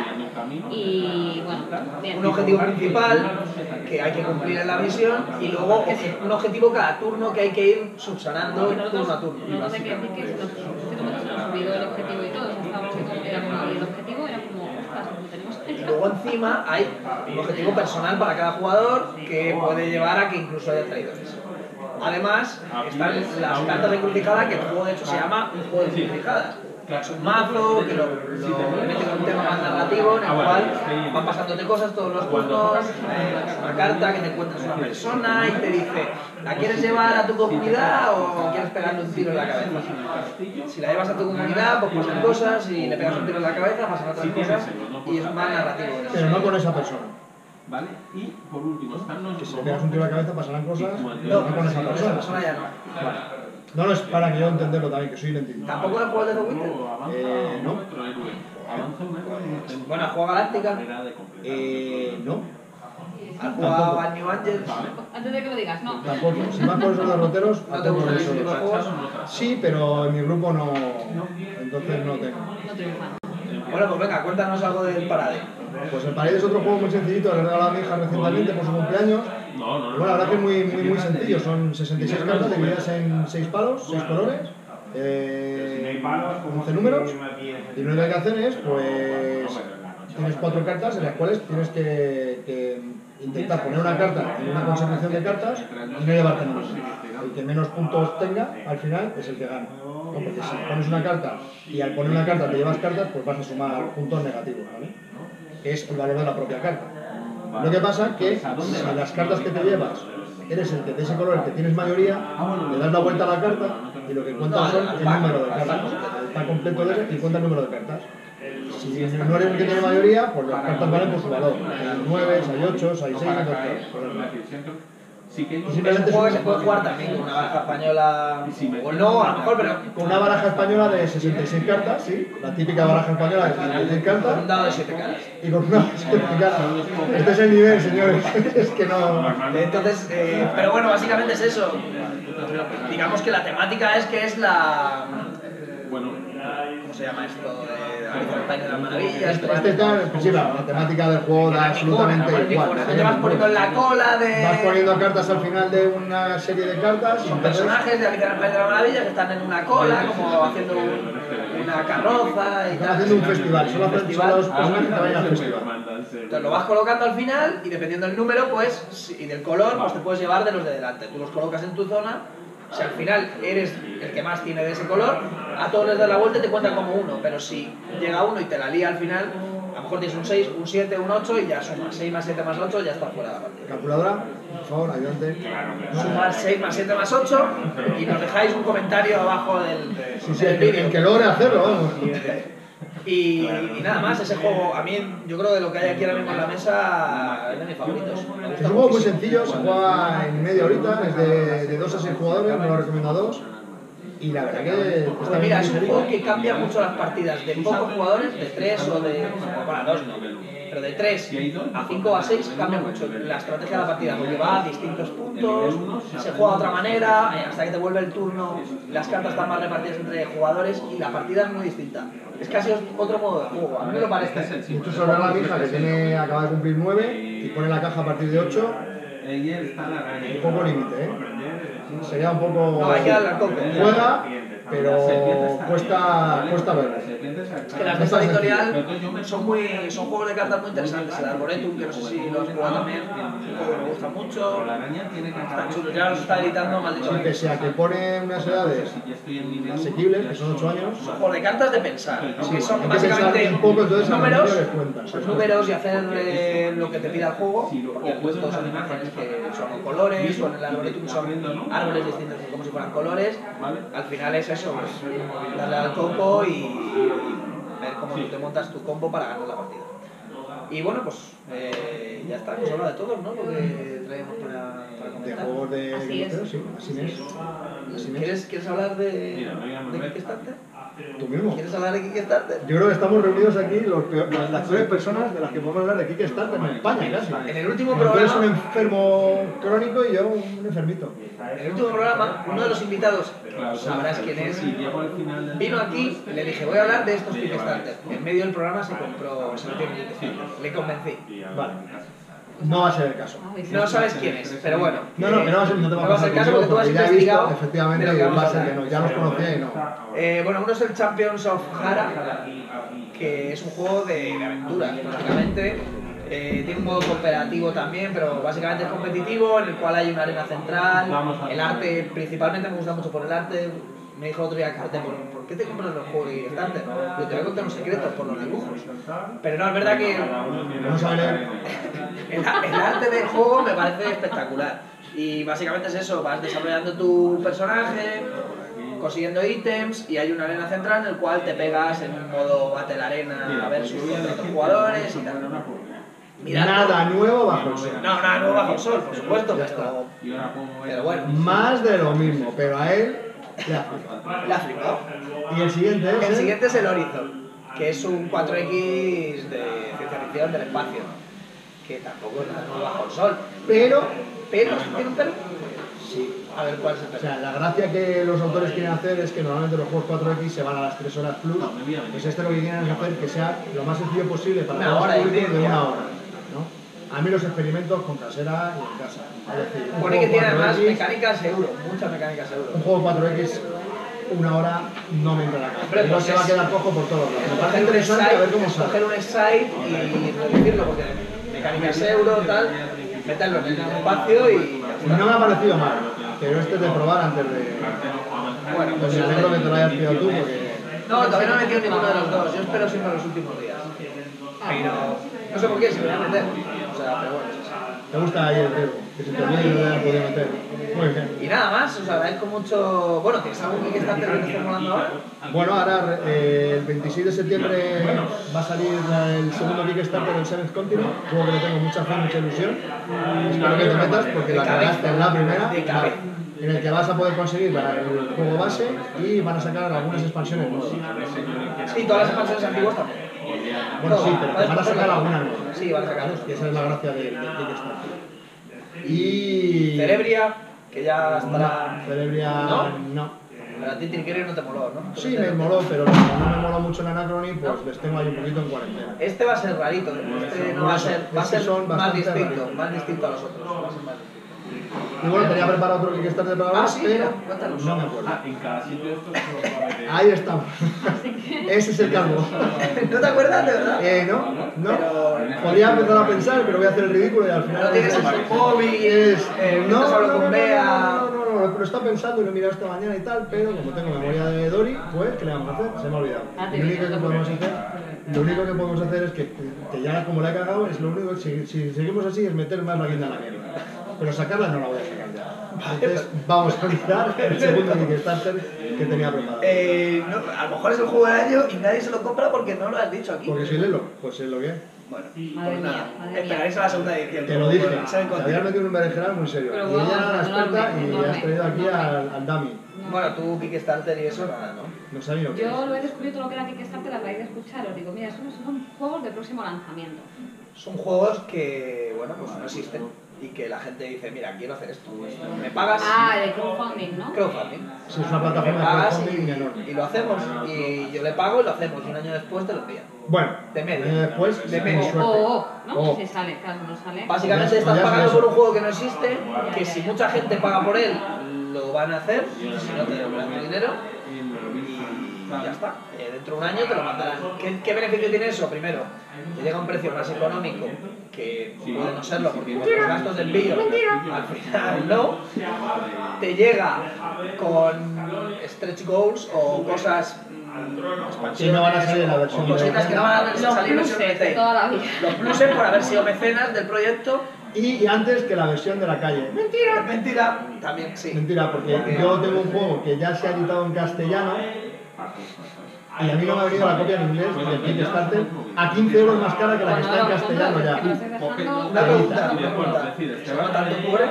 y bueno, bien. Un objetivo principal que hay que cumplir en la misión y luego un objetivo cada turno que hay que ir subsanando turno a turno. No hay que decir que se nos olvidó el objetivo y todo, era como el objetivo era como, ostras, como tenemos Y luego encima hay un objetivo personal para cada jugador que puede llevar a que incluso haya traidores. Además, están las cartas de encrucijada, que el juego de hecho se llama un juego de encrucijadas. Es un mazo que lo mete con un tema más narrativo en el cual van pasándote cosas todos los turnos, una carta que te encuentras una persona y te dice ¿la quieres llevar a tu comunidad o quieres pegarle un tiro en la cabeza? Si la llevas a tu comunidad pues pasan cosas y le pegas un tiro en la cabeza pasan otras cosas y es más narrativo. Pero no con esa persona. ¿Vale? Y por último, están los... Que si le pegas un tiro a la cabeza pasarán cosas, No, no con esa esa persona. persona ya no. No, es para que yo entenderlo también, que soy lentido. ¿Tampoco has jugado de The Winter? No. Bueno, ¿has jugado Galáctica? No. ¿Has jugado a New Angels? Antes de que lo digas, no. Tampoco. Si vas por esos derroteros, ¿No te gustan ese tipo de juegos? sí, pero en mi grupo no. Entonces no tengo. No triunfan. Bueno, pues venga, cuéntanos algo del Parade. Pues el Parade es otro juego muy sencillito, le he regalado a mi hija recientemente por su cumpleaños. Bueno, la verdad que es muy sencillo, son 66 cartas divididas en 6 palos, 6 colores, 11 números, y lo único que hay que hacer es, pues, tienes 4 cartas en las cuales tienes que intentar poner una carta en una consecución de cartas y no llevarte ninguna. El que menos puntos tenga, al final, es el que gana. ¿No? Porque si pones una carta y al poner una carta te llevas cartas, pues vas a sumar puntos negativos, ¿vale? Que es el valor de la propia carta. Lo que pasa es que si las cartas que te llevas eres el que de ese color el que tienes mayoría, le das la vuelta a la carta y lo que cuenta son el número de cartas. Está completo de ese y cuenta el número de cartas. Si no eres el que tiene mayoría, pues las cartas valen por su valor. Hay 9, hay 8, hay 6, Es un juego que se puede jugar también con una baraja española, o no, a lo mejor, pero con una baraja española de 66 cartas, sí, la típica baraja española de 66 cartas. con un dado de 7 caras. Y con una 7 cartas. Este es el nivel, señores. Es que no. Entonces, pero bueno, básicamente es eso. Digamos que la temática es la... ¿Cómo se llama esto? Alicia en el País de las Maravillas. Sí, la temática del juego da absolutamente igual. Te vas poniendo en la cola de... Vas poniendo cartas al final de una serie de cartas. Son personajes de Alicia en el País de las Maravillas que están en una cola, como haciendo una carroza y Están tal. haciendo un festival, son los personajes que vayan al festival. Entonces lo vas colocando al final y dependiendo del número pues, y del color, pues te puedes llevar de los de delante. Tú los colocas en tu zona. Si al final eres el que más tiene de ese color, a todos les das la vuelta y te cuentan como uno. Pero si llega uno y te la lía al final, a lo mejor tienes un 6, un 7, un 8 y ya sumas 6 más 7 más 8 ya estás fuera de la partida. Calculadora, por favor, ayudante. Sumas 6 más 7 más 8 y nos dejáis un comentario abajo del vídeo. El que logre hacerlo, vamos. Y nada más, ese juego, a mí yo creo que de lo que hay aquí ahora mismo en la mesa es de mis favoritos. Es un juego muy sencillo, se juega en media horita, es de 2 a 6 jugadores, me lo recomiendo a 2. Y la verdad que está Pues bien mira, es un digerido. juego que cambia mucho las partidas de pocos jugadores, de 3 o de... para 2 no, pero de 3 a 5 o a 6 cambia mucho la estrategia de la partida, porque va a distintos puntos, se juega de otra manera, hasta que te vuelve el turno, las cartas están más repartidas entre jugadores y la partida es muy distinta. Es casi otro modo de juego, a mí me lo parece. Y esto sobre la hija que acaba de cumplir 9 y pone la caja a partir de 8. Un poco límite, ¿eh? Sería un poco... No, hay que darle al coco. Juega, pero cuesta verlo. Es que las mesas editorial son juegos de cartas muy interesantes. El Arboretum, que no sé si lo has jugado también, es un juego que me gusta mucho. Está chulo, ya los está editando, mal dicho. Y pese a que pone unas edades asequibles, que son 8 años, Son juegos de cartas de pensar, ¿no? Que son hay que pensar básicamente un poco, entonces a números, los cuentas. pues números y hacer lo que te pida el juego, porque el resto son imágenes que son colores, con el Arboretum son árboles distintos como si fueran colores. Al final es eso, pues, darle al combo y ver cómo tú te montas tu combo para ganar la partida. Y bueno, pues ya está, hemos hablado de todo, ¿no? Lo que traemos para De comentar. juegos de Así es. sí, así es. Así es. ¿Quieres hablar de Kickstarter? Tú mismo. ¿Quieres hablar de Kickstarter? Yo creo que estamos reunidos aquí las peores personas de las que podemos hablar de Kickstarter en España, casi. En el último Porque tú eres un programa, enfermo crónico y yo un enfermito. en el último programa, uno de los invitados, sabrás quién es, vino aquí y le dije, voy a hablar de estos Kickstarter. En medio del programa se lo tiene en Kickstarter. Le convencí. Vale. No va a ser el caso. No sabes quién es, pero bueno. No, que no va a ser, no te va a pasar el caso porque tú has ya he visto, investigado. efectivamente, de lo y que vamos va a a ser que hablar. no, ya los conocía y no. Bueno, uno es el Champions of Hara, que es un juego de aventuras, prácticamente. Tiene un modo cooperativo también, pero básicamente es competitivo, en el cual hay una arena central. El arte, principalmente me gusta mucho por el arte. Me dijo el otro día Carte, ¿por qué te compras los juegos de Kickstarter? Yo te voy a contar un secreto, por los dibujos. Pero no, es verdad que No sabe leer. el arte del juego me parece espectacular. Y básicamente es eso, vas desarrollando tu personaje, consiguiendo ítems y hay una arena central en el cual te pegas en un modo Battle Arena versus contra otros jugadores y tal. Mirad, Nada nuevo bajo el sol. no, nada nuevo bajo el sol, por supuesto, pero bueno, Más de lo mismo, pero a él le ha flipado. le ha flipado. Y el siguiente es. El siguiente es el Horizon, que es un 4X de ciencia ficción del espacio, que tampoco es nada nuevo bajo el sol. Pero. ¿Pero? ¿Tiene un pero? Sí. A ver, ¿cuál es el O pero? sea, la gracia que los autores quieren hacer es que normalmente los juegos 4X se van a las 3 horas plus. Pues este lo que quieren es hacer que sea lo más sencillo posible para Una todos hora y los públicos de media. una hora. ¿No? A mí los experimentos con casera y en casa. Es decir, un Pone que juego tiene además 4X, mecánicas euro, muchas mecánicas euro. un juego 4X una hora no me entra la cabeza. Hombre, No pues se va a quedar cojo por todos lados. Me parece interesante a ver cómo sale. coger un site y reducirlo, porque mecánicas euro, tal, meterlo en el espacio y... No me ha parecido mal, pero este es de probar antes de... Bueno, Pues me alegro que te lo hayas pillado tú porque... No, todavía no he metido ninguno de los dos, yo espero siempre los últimos días. Pero no sé por qué, si me voy a meter. O sea, pero bueno, es así. Te gusta ahí el riesgo, que se te olvide y no te hayas podido meter. Muy bien. Y nada más, os agradezco mucho... Bueno, ¿tienes algún Kickstarter que te esté molando ahora? Bueno, ahora el 26 de septiembre va a salir el segundo Kickstarter del Seventh Continent, juego que le tengo mucha fe, mucha ilusión. Espero que te metas porque la cagaste en la primera, en el que vas a poder conseguir el juego base y van a sacar algunas expansiones nuevas. Sí, todas las expansiones antiguas también. Bueno, sí, pero te van a sacar algunas nuevas. Sí, van a sacar. Y esa es la gracia del Kickstarter. Y... Cerebria, que ya estará... Cerebria... no. Pero a ti Trickerion no te moló, ¿no? Sí, me moló, pero como no me moló mucho el Anacrony, pues les tengo ahí un poquito en cuarentena. Este va a ser rarito, este no va a ser, Por eso, más bastante distinto, rarito. más distinto a los otros. Va a ser más distinto. Y bueno, tenía preparado otro Kickstarter para ahora, sí, pero mira, cuéntanos. no me acuerdo. En cada sitio esto se lo va a meter. Ahí estamos. Ese es el calvo. ¿No te acuerdas de verdad? No. Podría empezar a pensar, pero voy a hacer el ridículo y al final... No tienes el móvil, No, no hablo con Bea. no, lo está pensando y lo he mirado esta mañana y tal, pero como tengo memoria de Dory, pues, ¿qué le vamos a hacer? Se me ha olvidado. Lo único que podemos hacer es que ya como la he cagado, es lo único que si seguimos así es meter más la guinda en la mierda. Pero sacarla no la voy a sacar ya. Entonces vamos a olvidar el segundo Kickstarter que tenía preparado. A lo mejor es el juego del año y nadie se lo compra porque no lo has dicho aquí. Porque si Lelo, pues es lo que es. Bueno, Madre pues nada, mía, madre mía. esperaréis a la segunda edición. Te lo dije, Bueno, ¿saben te contigo? habías metido en un berenjenal muy serio. Pero Y vamos, ella era la experta y enorme, has traído aquí enorme. al dummy. Bueno, tú Kickstarter y eso nada, ¿no? No sabía lo que es. Yo lo he descubierto lo que era Kickstarter a raíz de escucharos. Digo, mira, esos son juegos de próximo lanzamiento. Son juegos que, bueno, pues no existen y que la gente dice, mira, quiero hacer esto. ¿Me pagas? Ah, de crowdfunding, ¿no? Crowdfunding. Sí, es una Me plataforma de pagas crowdfunding enorme. y lo hacemos. Y yo le pago y lo hacemos. Y un año después te lo envían. Bueno, De media. después, De con media. suerte. ¿no? Oh. Si sale, claro, no sale. Básicamente Ya estás es pagando eso. por un juego que no existe, que Ya, si ya. mucha gente paga por él, lo van a hacer, si no te devolverán tu dinero y ya está. Dentro de un año te lo mandarán. ¿Qué beneficio tiene eso? Primero, te llega a un precio más económico, que puede no serlo porque con los gastos de envío al final no. Te llega con stretch goals o cosas... Sí, no van a salir en la versión cositas que no van a Los salir versión pluses de PC. toda la vida. Los pluses por haber sido mecenas del proyecto. Y antes que la versión de la calle. Mentira, también sí. Mentira, porque yo tengo un juego que ya se ha editado en castellano y a mí no me ha venido la copia en inglés del Kickstarter a 15 euros más cara que la que está en castellano ya. Una pregunta. ¿Se va tanto cubre?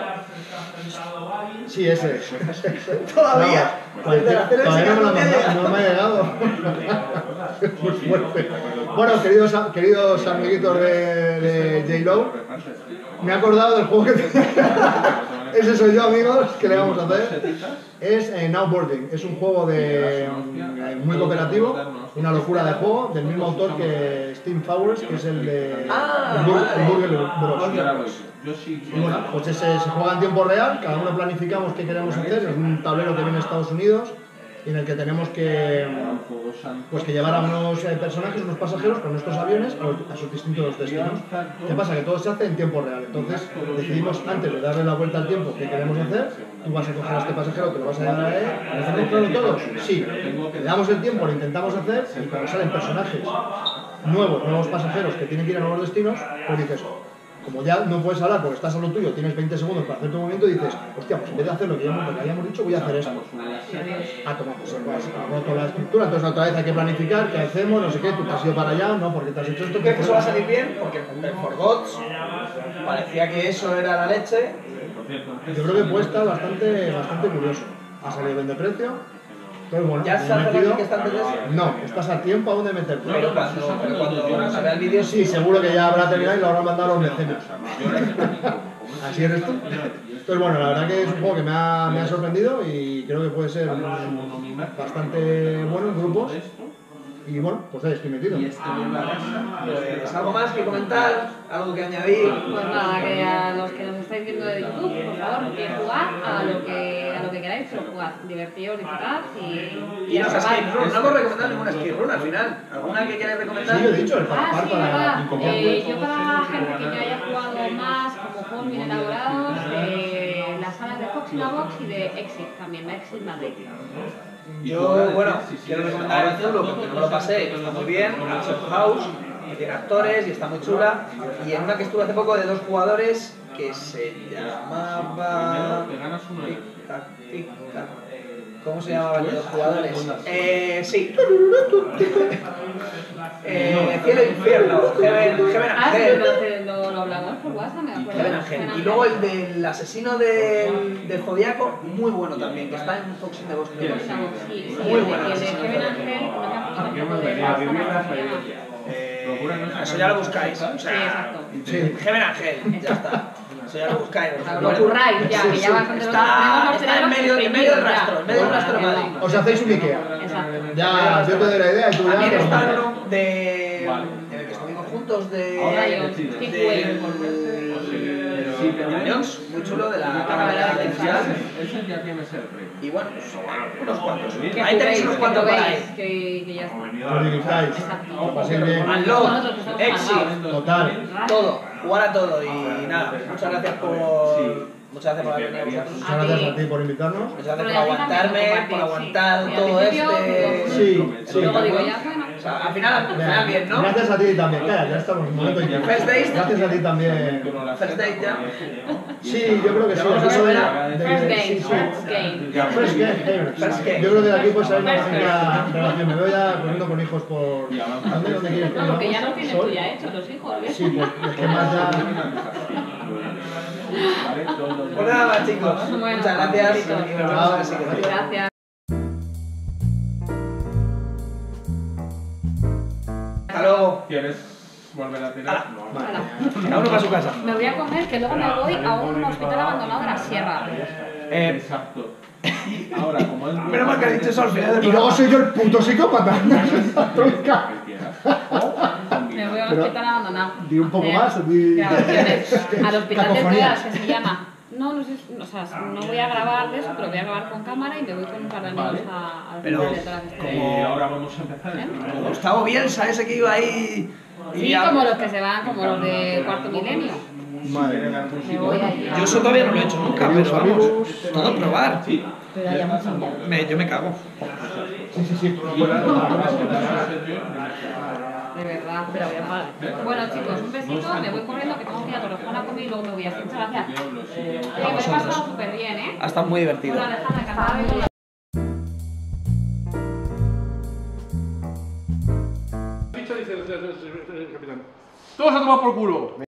Sí, ese. Todavía. Todavía no me ha llegado. Muy fuerte. Bueno, queridos amiguitos de J-Lo, me he acordado del juego que ese soy yo, amigos. ¿Qué le vamos a hacer? Es Nowboarding. Es un juego muy cooperativo, una locura de juego, del mismo autor que Steam Powers, que es el de el Burger Bros. Y bueno, pues ese se juega en tiempo real, cada uno planificamos qué queremos hacer, es un tablero que viene de Estados Unidos y en el que tenemos que llevar a unos personajes, unos pasajeros con nuestros aviones a sus distintos destinos. ¿Qué pasa? Que todo se hace en tiempo real, entonces decidimos antes de darle la vuelta al tiempo qué queremos hacer, tú vas a coger a este pasajero, te lo vas a llevar a él, ¿lo hacemos claro todo? Sí, le damos el tiempo, lo intentamos hacer y cuando salen personajes nuevos pasajeros que tienen que ir a nuevos destinos, pues dices, como ya no puedes hablar porque estás a lo tuyo, tienes 20 segundos para hacer tu movimiento y dices, hostia, pues en vez de hacer lo que habíamos dicho, voy a hacer esto. Toma, pues ha roto la estructura, entonces otra vez hay que planificar, qué hacemos, no sé qué, tú te has ido para allá, no, porque te has hecho esto. ¿Tú crees que eso va a salir bien? Porque en Forgots parecía que eso era la leche. Yo creo que puede estar bastante curioso. Ha salido bien de precio. Entonces, bueno, ¿Ya me he sabes metido... lo que está antes de eso? No, estás a tiempo a dónde meterte. Pero cuando se vea el vídeo Sí, seguro que ya habrá terminado y lo habrán mandado a los mecenas. Así eres tú. Entonces, bueno, la verdad que es un juego que me ha sorprendido y creo que puede ser bastante bueno en grupos. Y bueno, pues ahí estoy metido. Pues, ¿algo más que comentar? ¿Algo que añadir? Pues nada, que a los que nos estáis viendo de YouTube, por favor, que jugad a lo que queráis, pero jugad, divertidos, disfrutad Y los escape room, no hemos recomendado ninguna escape room al final. ¿Alguna que queráis recomendar? Sí, yo he dicho, el Ah, Parapar sí, para verdad. incompletos. Yo para gente que ya haya jugado más, como juegos bien elaborados, las salas de Fox la Box y de Exit también, la Exit Madrid. Yo, bueno, quiero recomendar el Zulu porque no me lo pasé, está muy bien, Action House, que tiene actores y está muy chula. Y en una que estuve hace poco de 2 jugadores que se llamaba... ¿Cómo se llamaban los 2 jugadores? Sí. Cielo e Infierno, Heaven Ah, sí, Angel. lo hablamos por WhatsApp, me acuerdo. Heaven Angel. Y luego el del asesino del Zodiaco, muy bueno también, que está en Fox in the Box. Sí, Muy bueno. Y el de Heaven Angel, no me acuerdo tampoco de Eso ya lo buscáis. O Sí, sea, exacto. Sí. Heaven Angel, ya está. Eso ya lo buscáis. Lo curráis ya, que ya bastante Está en medio del rastro, en medio del rastro de Madrid. Os hacéis un Ikea. Exacto. Ya, yo te doy la idea y tú ya También te lo está montas. uno en el que estuvimos juntos de Indiana Jones, muy chulo, de la cámara de Ese ya tienes el premio. y bueno, unos cuantos. Que Ahí tenéis unos cuantos por veis, ahí. que ya está. Os divirtáis. Lo paséis bien. Unlock, Exit, Total. todo, jugar a todo y nada, muchas gracias por haber venido a vosotros. Muchas gracias a ti por invitarnos. Muchas gracias por aguantarme, por aguantar Sí, todo al principio, este... Sí, Luego sí. digo, ya, bueno. O sea, al final bien, ¿no? Gracias a ti también. Calla, ya estamos en un momento increíble. First Days. Gracias a ti también. First date ya. Sí, yo creo que sí. Vamos a Eso volver de- a- de- First sí, game, sí. first game. First game. First game. Yo creo que de aquí pues hay una First bonita relación. Me veo ya corriendo con hijos por... ¿Dónde quieres que No, porque ya vamos? no tienes ¿Sol? tú ya hecho los hijos, ¿ves? Sí, pues es que más ya... Pues nada más, chicos. Bueno, Muchas gracias y besitos. nos vemos en el siguiente. Gracias. Hasta luego. ¿Quieres volver a tirar? No. Hala. Cada uno para su casa. Me voy a comer, que luego me voy a un hospital abandonado de la sierra. Exacto. Y ahora, como es... Menos mal que ha dicho eso al final del Y luego programa. soy yo el puto psicópata. Tronca. que quieras. O Me voy a un Pero, hospital abandonado. di un poco Hacer más, di- grabaciones. Al hospital de Cacofonías. Todas, que se llama. No, no sé, o sea, no voy a grabar de eso, pero voy a grabar con cámara y me voy con un par de amigos al Pero, hospital de Todas. Y ahora vamos a empezar. ¿Eh? Como Gustavo Bielsa, ese que iba ahí... Sí, ya- como los que se van, como los de Cuarto Milenio. Madre mía. Me voy ahí. Yo eso todavía no lo he hecho nunca, Queridos pero vamos, amigos. todo probar. Pero hay mucho ya. Yo me cago. De verdad, pero voy a parar. Bueno, chicos, un besito, me voy corriendo que tengo que ir a Torrejón a comer y luego me voy a hacer. Muchas gracias. Me he pasado súper bien, ¿eh? Ha estado muy divertido. Bueno, Alejandra, encantada de verla. Dice el capitán. Todos a tomar por culo.